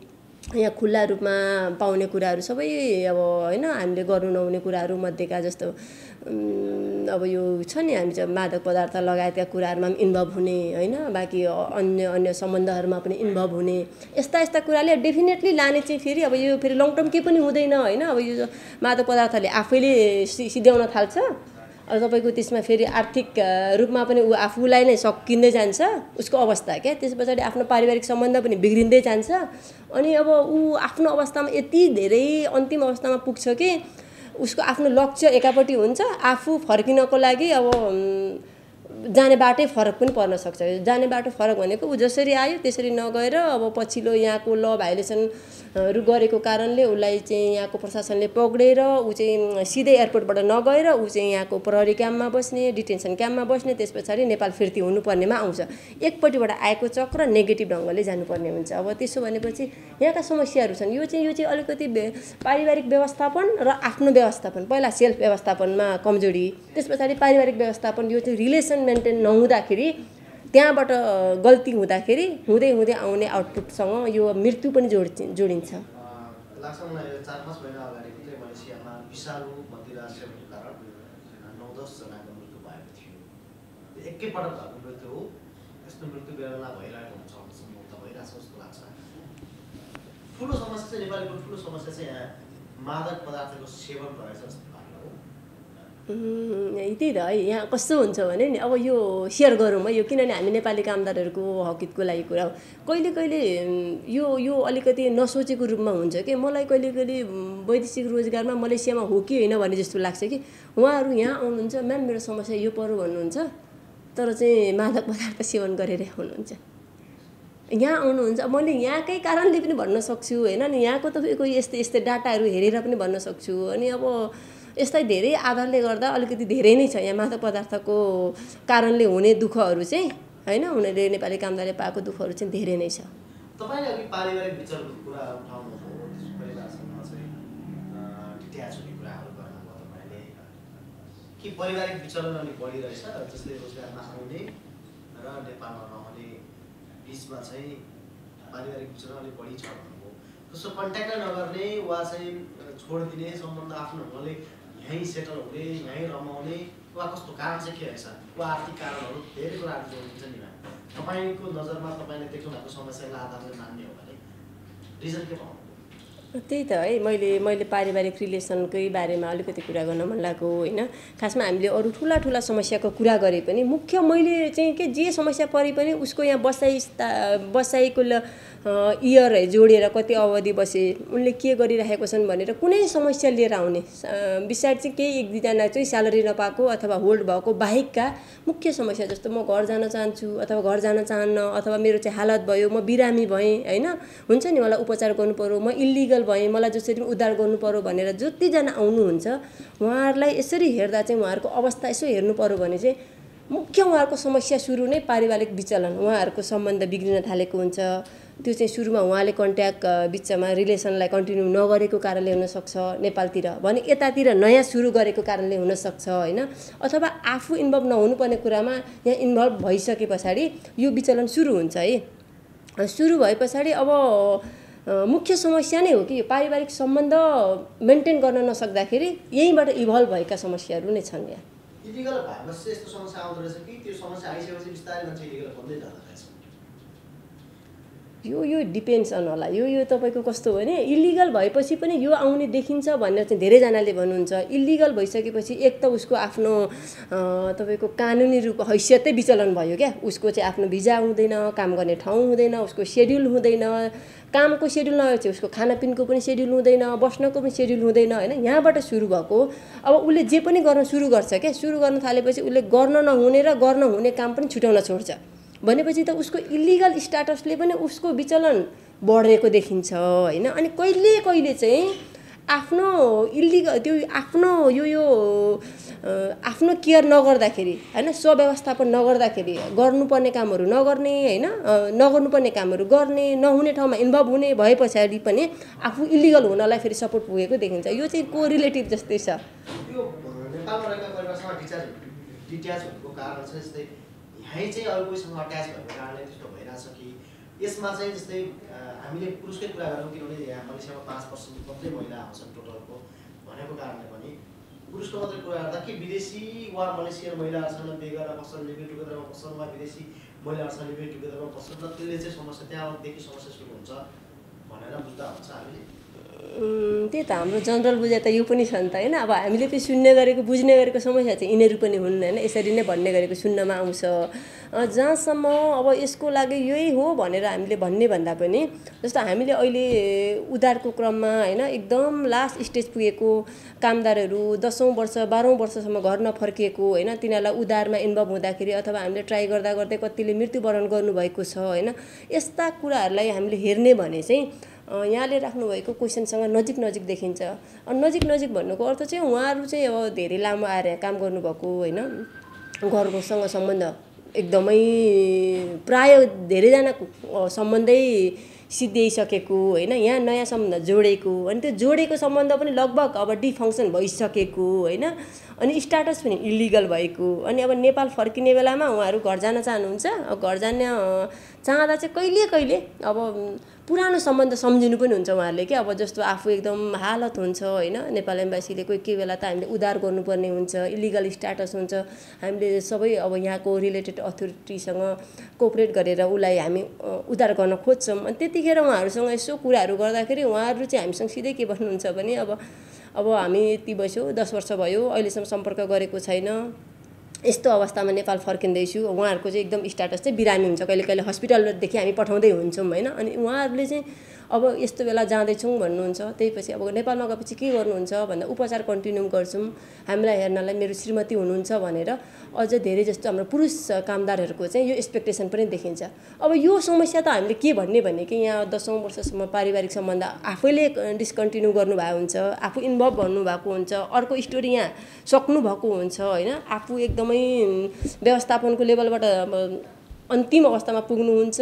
यहाँ खुल्ला रूपमा पाउने कुराहरू सबै अब होइन हामीले गर्नु नहुने कुराहरू मध्येका जस्तो अब यो छ नि हामी चाहिँ मादक पदार्थ लगायतका कुराहरूमा पनि इन्भल्भ हुने होइन बाँकी अन्य अन्य सम्बन्धहरूमा पनि इन्भल्भ हुने यस्ता यस्ता कुराले डेफिनेटली लाने चाहिँ फेरि अब यो फेरि लङ टर्म केही पनि हुँदैन होइन अब यो मादक पदार्थले आफैले सिध्याउन थाल्छ अब तपाईँको त्यसमा फेरि आर्थिक रूपमा पनि ऊ आफूलाई नै सकिँदै जान्छ उसको अवस्था क्या त्यस पछाडि आफ्नो पारिवारिक सम्बन्ध पनि बिग्रिँदै जान्छ अनि अब ऊ आफ्नो अवस्थामा यति धेरै अन्तिम अवस्थामा पुग्छ कि उसको आफ्नो लक्ष्य एकापट्टि हुन्छ आफू फर्किनको लागि अब जाने बाटै फरक पनि पर्न सक्छ जाने बाटो फरक भनेको ऊ जसरी आयो त्यसरी नगएर अब पछिल्लो यहाँको ल भाइलेसनहरू गरेको कारणले उसलाई चाहिँ यहाँको प्रशासनले पक्रेर ऊ चाहिँ सिधै एयरपोर्टबाट नगएर ऊ चाहिँ यहाँको प्रहरी क्याम्पमा बस्ने डिटेन्सन क्याम्पमा बस्ने त्यस पछाडि नेपाल फिर्ती हुनुपर्नेमा आउँछ एकपट्टिबाट आएको चक्र नेगेटिभ ढङ्गले जानुपर्ने हुन्छ अब त्यसो भनेपछि यहाँका समस्याहरू छन् यो चाहिँ यो चाहिँ अलिकति पारिवारिक व्यवस्थापन र आफ्नो व्यवस्थापन पहिला सेल्फ व्यवस्थापनमा कमजोरी त्यस पछाडि पारिवारिक व्यवस्थापन यो चाहिँ रिलेसन मेन्टेन नहुँदाखेरि त्यहाँबाट गल्ती हुँदाखेरि हुँदै हुँदै आउने आउटपुटसँग यो मृत्यु पनि जोड जोडिन्छ लाग्छ मलाई यो चार पाँच महिना अगाडिको चाहिँ मलेसियामा विषालु मदिरा सेवनको कारण नौ दसजनाको मृत्यु भएको थियो एकैपटक भएको मृत्यु हो यस्तो मृत्यु बेला भइरहेको हुन्छ सम्भव त भइरहेछ जस्तो लाग्छ ठुलो समस्या चाहिँ नेपालीको ठुलो समस्या चाहिँ यहाँ मादक पदार्थको सेवन रहेछ जस्तो त्यही त है यहाँ कस्तो हुन्छ भने नि अब यो सेयर गरौँ है यो किनभने हामी नेपाली कामदारहरूको हकितको लागि कुरा हो कहिले कहिले यो यो अलिकति नसोचेको रूपमा हुन्छ कि मलाई कहिले कहिले वैदेशिक रोजगारमा मलेसियामा हो कि होइन भने जस्तो लाग्छ कि उहाँहरू यहाँ आउनुहुन्छ म्याम मेरो समस्या यो पर्यो भन्नुहुन्छ तर चाहिँ मादक पदार्थ सेवन गरेर हुनुहुन्छ यहाँ आउनुहुन्छ मैले यहाँकै कारणले पनि भन्न सक्छु होइन नि यहाँको तपाईँको यस्तै यस्तै डाटाहरू हेरेर पनि भन्न सक्छु अनि अब यस्तै धेरै आधारले गर्दा अलिकति धेरै नै छ यहाँ मादक पदार्थको कारणले हुने दुःखहरू चाहिँ होइन उनीहरूले नेपाली कामदारले पाएको दुःखहरू चाहिँ धेरै नै छ तपाईँले अघि पारिवारिक विचारको कुरा उठाउनुभयो परिवारसँग चाहिँ डिट्याच हुने कुराहरू गर्नुभयो तपाईँले कि पारिवारिक विचलन अलिक बढिरहेछ जसले रोजगारमा आउने र नेपालमा रहने बिचमा चाहिँ पारिवारिक विचलन अलिक बढी छ भन्नुभयो जस्तो कन्ट्याक्टै नगर्ने वा चाहिँ छोडिदिने सम्बन्ध आफ्नो ढङ्गले यहीँ सेटल हुने यहीँ रमाउने वा कस्तो कारण चाहिँ के रहेछ वा आर्थिक कारणहरू धेरै कुराहरू जोडिन्छ नि तपाईँको नजरमा तपाईँले देख्नु भएको समस्यालाई आधारले मान्ने हो भने रिजन के पाउनु त्यही त है मैले मैले पारिवारिक रिलेसनकै बारेमा अलिकति कुरा गर्न मन लाग्यो होइन खासमा हामीले अरू ठुला ठुला समस्याको कुरा गरे पनि मुख्य मैले चाहिँ के जे समस्या परे पनि उसको यहाँ बसाइ बसाइको इयर जोडेर कति अवधि बसे उनले के गरिरहेको छन् भनेर कुनै समस्या लिएर आउने बिसाइड चाहिँ केही एक दुईजना चाहिँ स्यालेरी नपाएको अथवा होल्ड भएको बाहेकका मुख्य समस्या जस्तो म घर जान चाहन्छु अथवा घर जान चाहन्न अथवा मेरो चाहिँ हालत भयो म बिरामी भएँ होइन हुन्छ नि मलाई उपचार गर्नु पर्यो म इल्लिगल भएँ मलाई जसरी पनि उद्धार गर्नु पर्यो भनेर जतिजना आउनुहुन्छ उहाँहरूलाई यसरी हेर्दा चाहिँ उहाँहरूको अवस्था यसो हेर्नु पर्यो भने चाहिँ मुख्य उहाँहरूको समस्या सुरु नै पारिवारिक विचलन उहाँहरूको सम्बन्ध बिग्रिन थालेको हुन्छ त्यो चाहिँ सुरुमा उहाँले कन्ट्याक्ट बिचमा रिलेसनलाई कन्टिन्यू नगरेको कारणले हुनसक्छ नेपालतिर भने यतातिर नयाँ सुरु गरेको कारणले हुनसक्छ होइन अथवा आफू इन्भल्भ नहुनुपर्ने कुरामा यहाँ इन्भल्भ भइसके पछाडि यो विचलन सुरु हुन्छ है सुरु भए पछाडि अब मुख्य समस्या नै हो कि यो पारिवारिक सम्बन्ध मेन्टेन गर्न नसक्दाखेरि यहीँबाट इभल्भ भएका समस्याहरू नै छन् यहाँ इलिगल भएपछि यस्तो समस्या आउँदो रहेछ कि त्यो समस्या आइसकेपछि बिस्तारै मान्छे इलिगल बन्दै जाँदो रहेछ यो यो डिपेन्ड्स अन होला यो यो तपाईँको कस्तो हो भने इलिगल भएपछि पनि यो आउने देखिन्छ भनेर चाहिँ धेरैजनाले भन्नुहुन्छ इलिगल भइसकेपछि एक त उसको आफ्नो तपाईँको कानुनी रूप हैसियतै विचलन भयो क्या उसको चाहिँ आफ्नो भिजा हुँदैन काम गर्ने ठाउँ हुँदैन उसको सेड्युल हुँदैन कामको सेड्युल नभएपछि उसको खानापिनको पनि सेड्युल हुँदैन बस्नको पनि सेड्युल हुँदैन होइन यहाँबाट सुरु भएको अब उसले जे पनि गर्न सुरु गर्छ क्या सुरु गर्न थालेपछि उसले गर्न नहुने र गर्न हुने काम पनि छुट्याउन छोड्छ भनेपछि त उसको इलिगल स्ट्याटसले पनि उसको विचलन बढेको देखिन्छ होइन अनि कहिले कहिले चाहिँ आफ्नो इलिगल त्यो आफ्नो यो यो आफ्नो केयर नगर्दाखेरि होइन स्वव्यवस्थापन नगर्दाखेरि गर्नुपर्ने कामहरू नगर्ने होइन नगर्नुपर्ने कामहरू गर्ने नहुने ठाउँमा इन्भल्भ हुने भए पछाडि पनि आफू इलिगल हुनलाई फेरि सपोर्ट पुगेको देखिन्छ यो चाहिँ को रिलेटिभ जस्तै छ यो नेपालमा रहेका परिवारसँग डिट्याच डिट्याच भएको कारण चाहिँ यस्तै यहीँ चाहिँ अरू कोहीसँग अट्याच भएको कारणले त्यस्तो भइरहेछ कि यसमा चाहिँ जस्तै हामीले पुरुषकै कुरा गरौँ किनभने यहाँ मलेसियामा पाँच पर्सेन्ट मात्रै महिला आउँछन् टोटलको भनेको कारणले पनि पुरुषको मात्रै कुरा गर्दा कि विदेशी वा मलेसियन महिलाहरूसँग बिहे गरेर बस्छन् लिभिङ टुगेदरमा बस्छन् वा विदेशी महिलाहरूसँग लिभिङ टुगेदरमा बस्छन् र त्यसले चाहिँ समस्या त्यहाँदेखि समस्या सुरु हुन्छ भनेर बुझ्दा हुन्छ हामीले त्यही त हाम्रो जनरल बुझाइ त यो पनि छ नि त होइन अब हामीले त्यो सुन्ने गरेको बुझ्ने गरेको समस्या चाहिँ यिनीहरू पनि हुन् होइन यसरी नै भन्ने गरेको सुन्नमा आउँछ जहाँसम्म अब यसको लागि यही हो भनेर हामीले भन्ने भन्दा पनि जस्तो हामीले अहिले उधारको क्रममा होइन एकदम लास्ट स्टेज पुगेको कामदारहरू दसौँ वर्ष बाह्रौँ वर्षसम्म घर नफर्किएको होइन तिनीहरूलाई उधारमा इन्भल्भ हुँदाखेरि अथवा हामीले ट्राई गर्दा गर्दै कतिले मृत्युवरण गर्नुभएको छ होइन यस्ता कुराहरूलाई हामीले हेर्ने भने चाहिँ यहाँले राख्नुभएको क्वेसनसँग नजिक नजिक देखिन्छ नजिक नजिक भन्नुको अर्थ चाहिँ उहाँहरू चाहिँ अब धेरै लामो आएर काम गर्नुभएको होइन घरकोसँग सम्बन्ध एकदमै प्राय धेरैजनाको सम्बन्धै सिद्धिसकेको होइन यहाँ नयाँ सम्बन्ध जोडेको अनि त्यो जोडेको सम्बन्ध पनि लगभग अब डिफङ्सन भइसकेको होइन अनि स्टाटस पनि इलिगल भएको अनि अब नेपाल फर्किने बेलामा उहाँहरू घर जान चाहनुहुन्छ अब घर जान चाहँदा चाहिँ कहिले कहिले अब पुरानो सम्बन्ध सम्झिनु पनि हुन्छ उहाँहरूले कि अब जस्तो आफू एकदम हालत हुन्छ होइन नेपाल एम्बासीले कोही कोही बेला त हामीले उधार गर्नुपर्ने हुन्छ इलिगल स्टाटस हुन्छ हामीले सबै अब यहाँको रिलेटेड अथोरिटीसँग कोअपरेट गरेर उसलाई हामी उधार गर्न खोज्छौँ अनि त्यतिखेर उहाँहरूसँग यसो कुराहरू गर्दाखेरि उहाँहरू चाहिँ हामीसँग सिधै के भन्नुहुन्छ भने अब अब हामी यति बस्यो दस वर्ष भयो अहिलेसम्म सम्पर्क गरेको छैन यस्तो अवस्थामा नेपाल फर्किँदैछु उहाँहरूको चाहिँ एकदम स्टाटस चाहिँ बिरामी हुन्छ कहिले कहिले हस्पिटलदेखि हामी पठाउँदै हुन्छौँ होइन अनि उहाँहरूले चाहिँ अब यस्तो बेला जाँदैछौँ भन्नुहुन्छ त्यही पछि अब नेपालमा गएपछि के गर्नुहुन्छ भन्दा उपचार कन्टिन्यू गर्छौँ हामीलाई हेर्नलाई मेरो श्रीमती हुनुहुन्छ भनेर अझ धेरै जस्तो हाम्रो पुरुष कामदारहरूको चाहिँ यो एक्सपेक्टेसन पनि देखिन्छ अब यो समस्या त हामीले के भन्ने भने कि यहाँ दसौँ वर्षसम्म पारिवारिक सम्बन्ध आफैले डिस्कन्टिन्यू गर्नुभएको हुन्छ आफू इन्भल्भ भन्नुभएको हुन्छ अर्को स्टोरी यहाँ सक्नुभएको हुन्छ होइन आफू एकदमै व्यवस्थापनको लेभलबाट अन्तिम अवस्थामा पुग्नुहुन्छ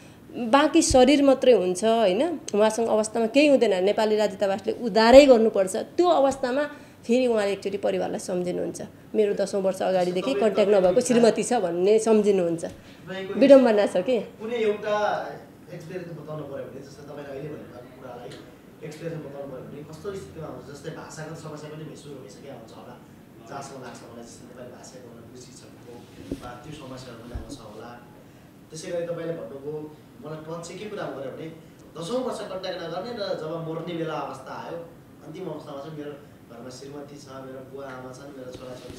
बाँकी शरीर मात्रै हुन्छ होइन उहाँसँग अवस्थामा केही हुँदैन नेपाली राजदूतावासले उधारै गर्नुपर्छ त्यो अवस्थामा फेरि उहाँले एकचोटि परिवारलाई सम्झिनुहुन्छ मेरो दसौँ वर्ष अगाडिदेखि कन्ट्याक्ट नभएको श्रीमती छ भन्ने सम्झिनुहुन्छ विडम्बना छ कि कुनै एउटा एक्सपिरियन्स बताउनु पर्यो भने जस्तै तपाईँले अहिले भनेको कुरालाई एक्सपिरियन्स बताउनु पर्यो भने कस्तो स्थितिमा हुन्छ जस्तै भाषागत समस्या पनि सुरु भइसकेको हुन्छ होला जहाँसम्म लाग्छ मलाई जस्तै नेपाली भाषा गर्न बुझिसकेको वा त्यो समस्याहरू पनि आउँछ होला त्यसै गरी तपाईँले भन्नुभयो मलाई टच चाहिँ के कुरा गऱ्यो भने दसौँ वर्ष कन्ट्याक्ट नगर्ने र जब मर्ने बेला अवस्था आयो अन्तिम अवस्थामा चाहिँ मेरो घरमा श्रीमती छ मेरो बुवा आमा छन् मेरो छोराछोरी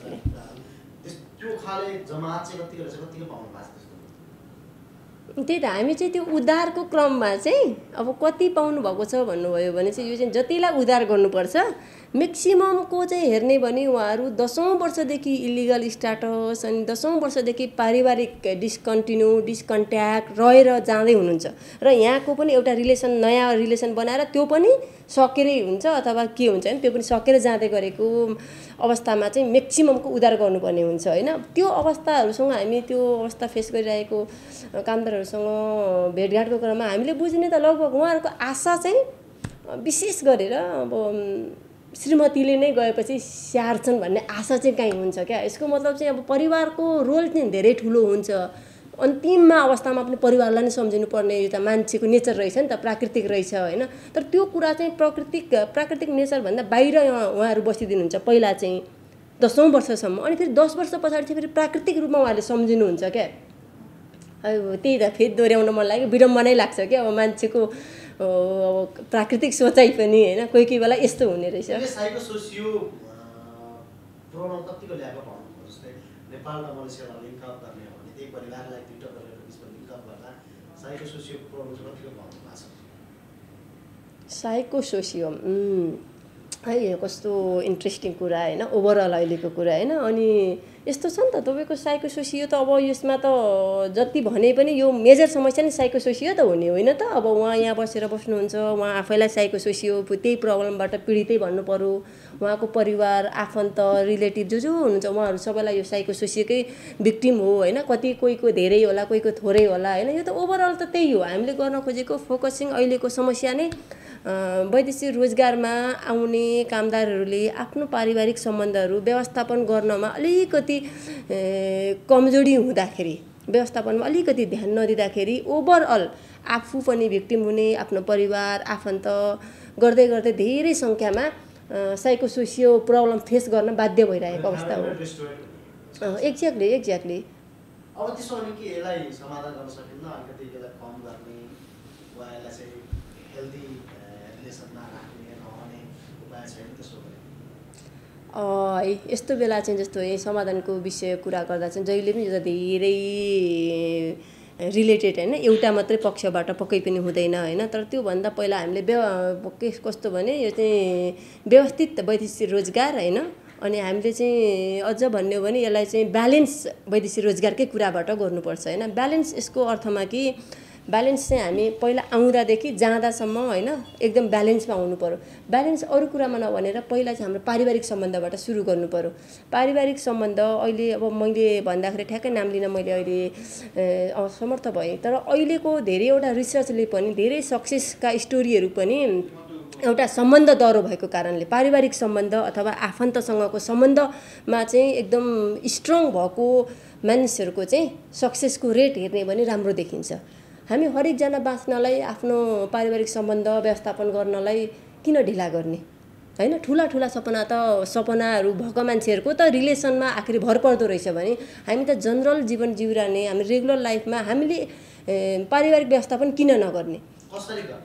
छ त्यो खाले जमात चाहिँ कतिको रहेछ कतिको पाउनु भएको छ त्यही त हामी चाहिँ त्यो उधारको क्रममा चाहिँ अब कति पाउनु भएको छ भन्नुभयो भने चाहिँ यो चाहिँ जतिलाई उधार गर्नुपर्छ म्याक्सिममको चाहिँ हेर्ने भने उहाँहरू दसौँ वर्षदेखि इलिगल स्टाटस अनि दसौँ वर्षदेखि पारिवारिक डिस्कन्टिन्यू डिस्कन्ट्याक्ट रहेर जाँदै हुनुहुन्छ र यहाँको पनि एउटा रिलेसन नयाँ रिलेसन बनाएर त्यो पनि सकेरै हुन्छ अथवा के हुन्छ भने त्यो पनि सकेर जाँदै गरेको अवस्थामा चाहिँ म्याक्सिममको उधार गर्नुपर्ने हुन्छ होइन त्यो अवस्थाहरूसँग हामी त्यो अवस्था फेस गरिरहेको कामदारहरूसँग भेटघाटको क्रममा हामीले बुझ्ने त लगभग उहाँहरूको आशा चाहिँ विशेष गरेर अब श्रीमतीले नै गएपछि स्याहार्छन् भन्ने आशा चाहिँ कहीँ हुन्छ क्या यसको मतलब चाहिँ अब परिवारको रोल चाहिँ धेरै ठुलो हुन्छ अन्तिममा अवस्थामा पनि परिवारलाई नै सम्झिनु पर्ने यो त मान्छेको नेचर रहेछ नि त प्राकृतिक रहेछ होइन तर त्यो कुरा चाहिँ प्राकृतिक प्राकृतिक नेचरभन्दा बाहिर उहाँहरू बसिदिनुहुन्छ पहिला चाहिँ दसौँ वर्षसम्म अनि फेरि दस वर्ष पछाडि चाहिँ फेरि प्राकृतिक रूपमा उहाँहरूले सम्झिनुहुन्छ क्या अब त्यही त फेरि दोहोऱ्याउन मन लाग्यो विडम्बनै लाग्छ क्या अब मान्छेको अब प्राकृतिक सोचाइ पनि होइन कोही कोही बेला यस्तो हुने रहेछ नेपाल र मलेसियालाई लिङ्क अप गर्ने हो भने त्यही परिवारलाई दुईटा परिवारको बिचमा लिङ्क अप गर्दा साइको सोसियो प्रब्लम चाहिँ कतिको भन्नु भएको छ साइको सोसियो है कस्तो इन्ट्रेस्टिङ कुरा होइन ओभरअल अहिलेको कुरा होइन अनि यस्तो छ नि त तपाईँको साइको सोसियो त अब यसमा त जति भने पनि यो मेजर समस्या नै साइको सोसियो त हुने होइन त अब उहाँ यहाँ बसेर बस्नुहुन्छ उहाँ आफैलाई साइको सोसियो त्यही प्रब्लमबाट पीडितै भन्नु पर्यो उहाँको परिवार आफन्त रिलेटिभ जो जो हुनुहुन्छ उहाँहरू सबैलाई यो साइको सोसियोकै भिक्टिम हो होइन कति कोहीको धेरै होला कोहीको थोरै होला होइन यो त ओभरअल त त्यही हो हामीले गर्न खोजेको फोकसिङ अहिलेको समस्या नै वैदेशिक रोजगारमा आउने कामदारहरूले आफ्नो पारिवारिक सम्बन्धहरू व्यवस्थापन गर्नमा अलिकति कमजोरी हुँदाखेरि व्यवस्थापनमा अलिकति ध्यान नदिँदाखेरि ओभरअल आफू पनि भिक्टिम हुने, आफ्नो परिवार आफन्त गर्दै गर्दै धेरै सङ्ख्यामा साइकोसोसियो प्रब्लम फेस गर्न बाध्य भइरहेको अवस्था हो। एक्ज्याक्टली एक्ज्याक्टली अब त्यसो भने के यसलाई समाधान गर्न सकिन्न? अलिकति यसलाई कम गर्ने वा यसलाई चाहिँ हेल्दी रिलेसनमा राख्ने नहुने उपाय छैन त्यसो भने? यस्तो बेला चाहिँ जस्तो यही समाधानको विषय कुरा गर्दा चाहिँ जहिले पनि यो धेरै रिलेटेड होइन, एउटा मात्रै पक्षबाट पक्कै पनि हुँदैन होइन। तर त्योभन्दा पहिला हामीले व्यव के कस्तो भने यो चाहिँ व्यवस्थित वैदेशिक रोजगार होइन, अनि हामीले चाहिँ अझ भन्ने हो भने यसलाई चाहिँ ब्यालेन्स वैदेशिक रोजगारकै कुराबाट गर्नुपर्छ होइन। ब्यालेन्स यसको अर्थमा कि ब्यालेन्स चाहिँ हामी पहिला आउँदादेखि जाँदासम्म होइन एकदम ब्यालेन्समा आउनु पऱ्यो। ब्यालेन्स अरू कुरामा नभनेर पहिला चाहिँ हाम्रो पारिवारिक सम्बन्धबाट सुरु गर्नु पऱ्यो। पारिवारिक सम्बन्ध अहिले अब मैले भन्दाखेरि ठ्याक्कै नाम लिन मैले अहिले असमर्थ भएँ, तर अहिलेको धेरैवटा रिसर्चले पनि धेरै सक्सेसका स्टोरीहरू पनि एउटा सम्बन्ध दह्रो भएको कारणले पारिवारिक सम्बन्ध अथवा आफन्तसँगको सम्बन्धमा चाहिँ एकदम स्ट्रङ भएको मानिसहरूको चाहिँ सक्सेसको रेट हेर्ने भने राम्रो देखिन्छ। हामी हरेकजना बाँच्नलाई आफ्नो पारिवारिक सम्बन्ध व्यवस्थापन गर्नलाई किन ढिला गर्ने होइन? ठुला ठुला सपना त सपनाहरू भएको मान्छेहरूको त रिलेसनमा आखिर भर पर्दो रहेछ भने हामी त जनरल जीवन जिउराने हामी रेगुलर लाइफमा हामीले पारिवारिक व्यवस्थापन किन नगर्ने? कसरी गर्ने?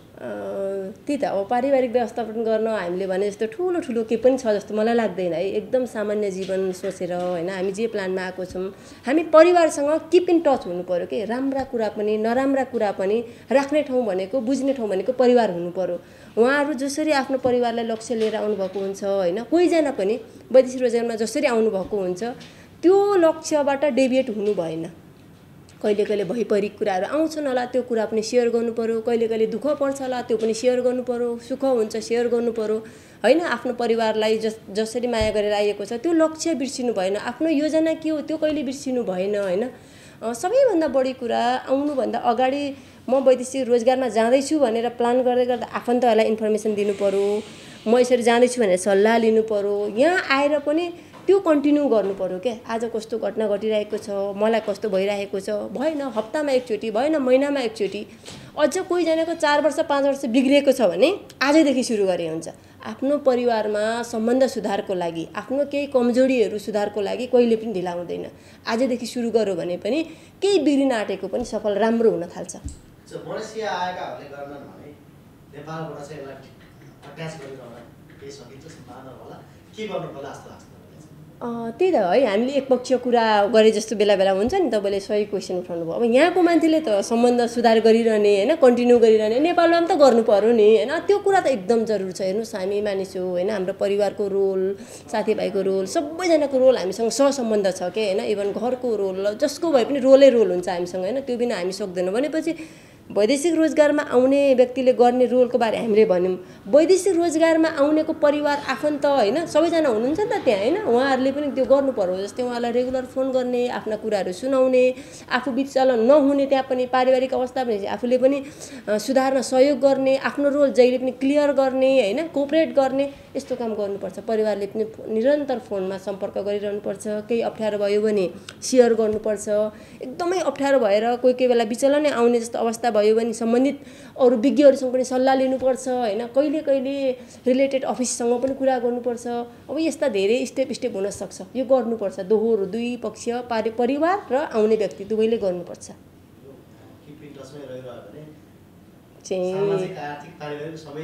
त्यही त अब पारिवारिक व्यवस्थापन गर्न हामीले भने जस्तो ठुलो ठुलो के पनि छ जस्तो मलाई लाग्दैन है। एकदम सामान्य जीवन सोचेर होइन, हामी जे प्लानमा आएको छौँ हामी परिवारसँग किप इन टच हुनु पऱ्यो कि राम्रा कुरा पनि नराम्रा कुरा पनि राख्ने ठाउँ भनेको बुझ्ने ठाउँ भनेको परिवार हुनु पऱ्यो। उहाँहरू जसरी आफ्नो परिवारलाई लक्ष्य लिएर आउनुभएको हुन्छ होइन, कोहीजना पनि वैदेशिक रोजगारमा जसरी आउनुभएको हुन्छ त्यो लक्ष्यबाट डेभिएट हुनु भएन। कहिले कहिले भइपरेको कुराहरू आउँछन् होला, त्यो कुरा पनि सेयर गर्नु पऱ्यो। कहिले कहिले दुःख पर्छ होला, त्यो पनि सेयर गर्नु पऱ्यो। सुख हुन्छ सेयर गर्नु पऱ्यो होइन। आफ्नो परिवारलाई जस जसरी माया गरेर आइएको छ त्यो लक्ष्य बिर्सिनु भएन। आफ्नो योजना के हो त्यो कहिले बिर्सिनु भएन होइन। सबैभन्दा बढी कुरा आउनुभन्दा अगाडि म वैदेशिक रोजगारमा जाँदैछु भनेर प्लान गर्दै गर्दा आफन्तहरूलाई इन्फर्मेसन दिनु पऱ्यो। म यसरी जाँदैछु भनेर सल्लाह लिनु पऱ्यो। यहाँ आएर पनि त्यो कन्टिन्यू गर्नु पऱ्यो क्या। आज कस्तो घटना घटिरहेको छ, मलाई कस्तो भइरहेको छ, भएन हप्तामा एकचोटि, भएन महिनामा एकचोटि। अझ कोहीजनाको चार वर्ष पाँच वर्ष बिग्रिएको छ भने आजैदेखि सुरु गरे हुन्छ। आफ्नो परिवारमा सम्बन्ध सुधारको लागि, आफ्नो केही कमजोरीहरू सुधारको लागि कहिले पनि ढिला हुँदैन। आजैदेखि सुरु गर्यो भने पनि केही बिग्रिन आँटेको पनि सफल राम्रो हुन थाल्छ। मलेसिया आएकाहरूले गर्छन् भने नेपालबाट चाहिँ यसलाई अट्याच गरिरहन केही सकिन्छ सम्भावना होला, के गर्नु पर्ला जस्तो लाग्छ? त्यही त है, हामीले एकपक्षीय कुरा गरे जस्तो बेला बेला हुन्छ नि। तपाईँले सही क्वेसन उठाउनु भयो। अब यहाँको मान्छेले त सम्बन्ध सुधार गरिरहने होइन, कन्टिन्यू गरिरहने, नेपालमा पनि त गर्नु पर्यो नि होइन। त्यो कुरा त एकदम जरुरी छ। हेर्नुहोस् हामी मानिस हो होइन, हाम्रो परिवारको रोल, साथीभाइको रोल, सबैजनाको रोल हामीसँग सहसम्बन्ध छ के होइन। इभन घरको रोल जसको भए पनि रोलै रोल हुन्छ हामीसँग होइन। त्यो बिना हामी सक्दैनौँ भनेपछि वैदेशिक रोजगारमा आउने व्यक्तिले गर्ने रोलको बारे हामीले भन्यौँ। वैदेशिक रोजगारमा आउनेको परिवार आफन्त होइन सबैजना हुनुहुन्छ नि त त्यहाँ होइन। उहाँहरूले पनि त्यो गर्नु पर्यो। जस्तै उहाँलाई रेगुलर फोन गर्ने, आफ्ना कुराहरू सुनाउने, आफू विचलन नहुने, त्यहाँ पनि पारिवारिक अवस्था पनि आफूले पनि सुधार्न सहयोग गर्ने, आफ्नो रोल जहिले पनि क्लियर गर्ने होइन, कोअपरेट गर्ने, यस्तो काम गर्नुपर्छ। परिवारले पनि निरन्तर फोनमा सम्पर्क गरिरहनुपर्छ। केही अप्ठ्यारो भयो भने सेयर गर्नुपर्छ। एकदमै अप्ठ्यारो भएर कोही कोही बेला विचलनै आउने जस्तो अवस्था भयो भने सम्बन्धित अरू विज्ञहरूसँग पनि सल्लाह लिनुपर्छ होइन। कहिले कहिले रिलेटेड अफिससँग पनि कुरा गर्नुपर्छ। अब यस्ता धेरै स्टेप स्टेप हुनसक्छ। यो गर्नुपर्छ। दोहोरो दुई पक्ष पारि परिवार र आउने व्यक्ति दुवैले गर्नुपर्छ।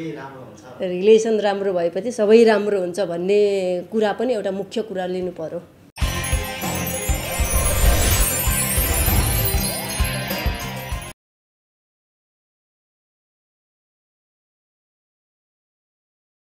रिलेसन राम्रो भएपछि सबै राम्रो हुन्छ भन्ने कुरा पनि एउटा मुख्य कुरा लिनु पर्यो।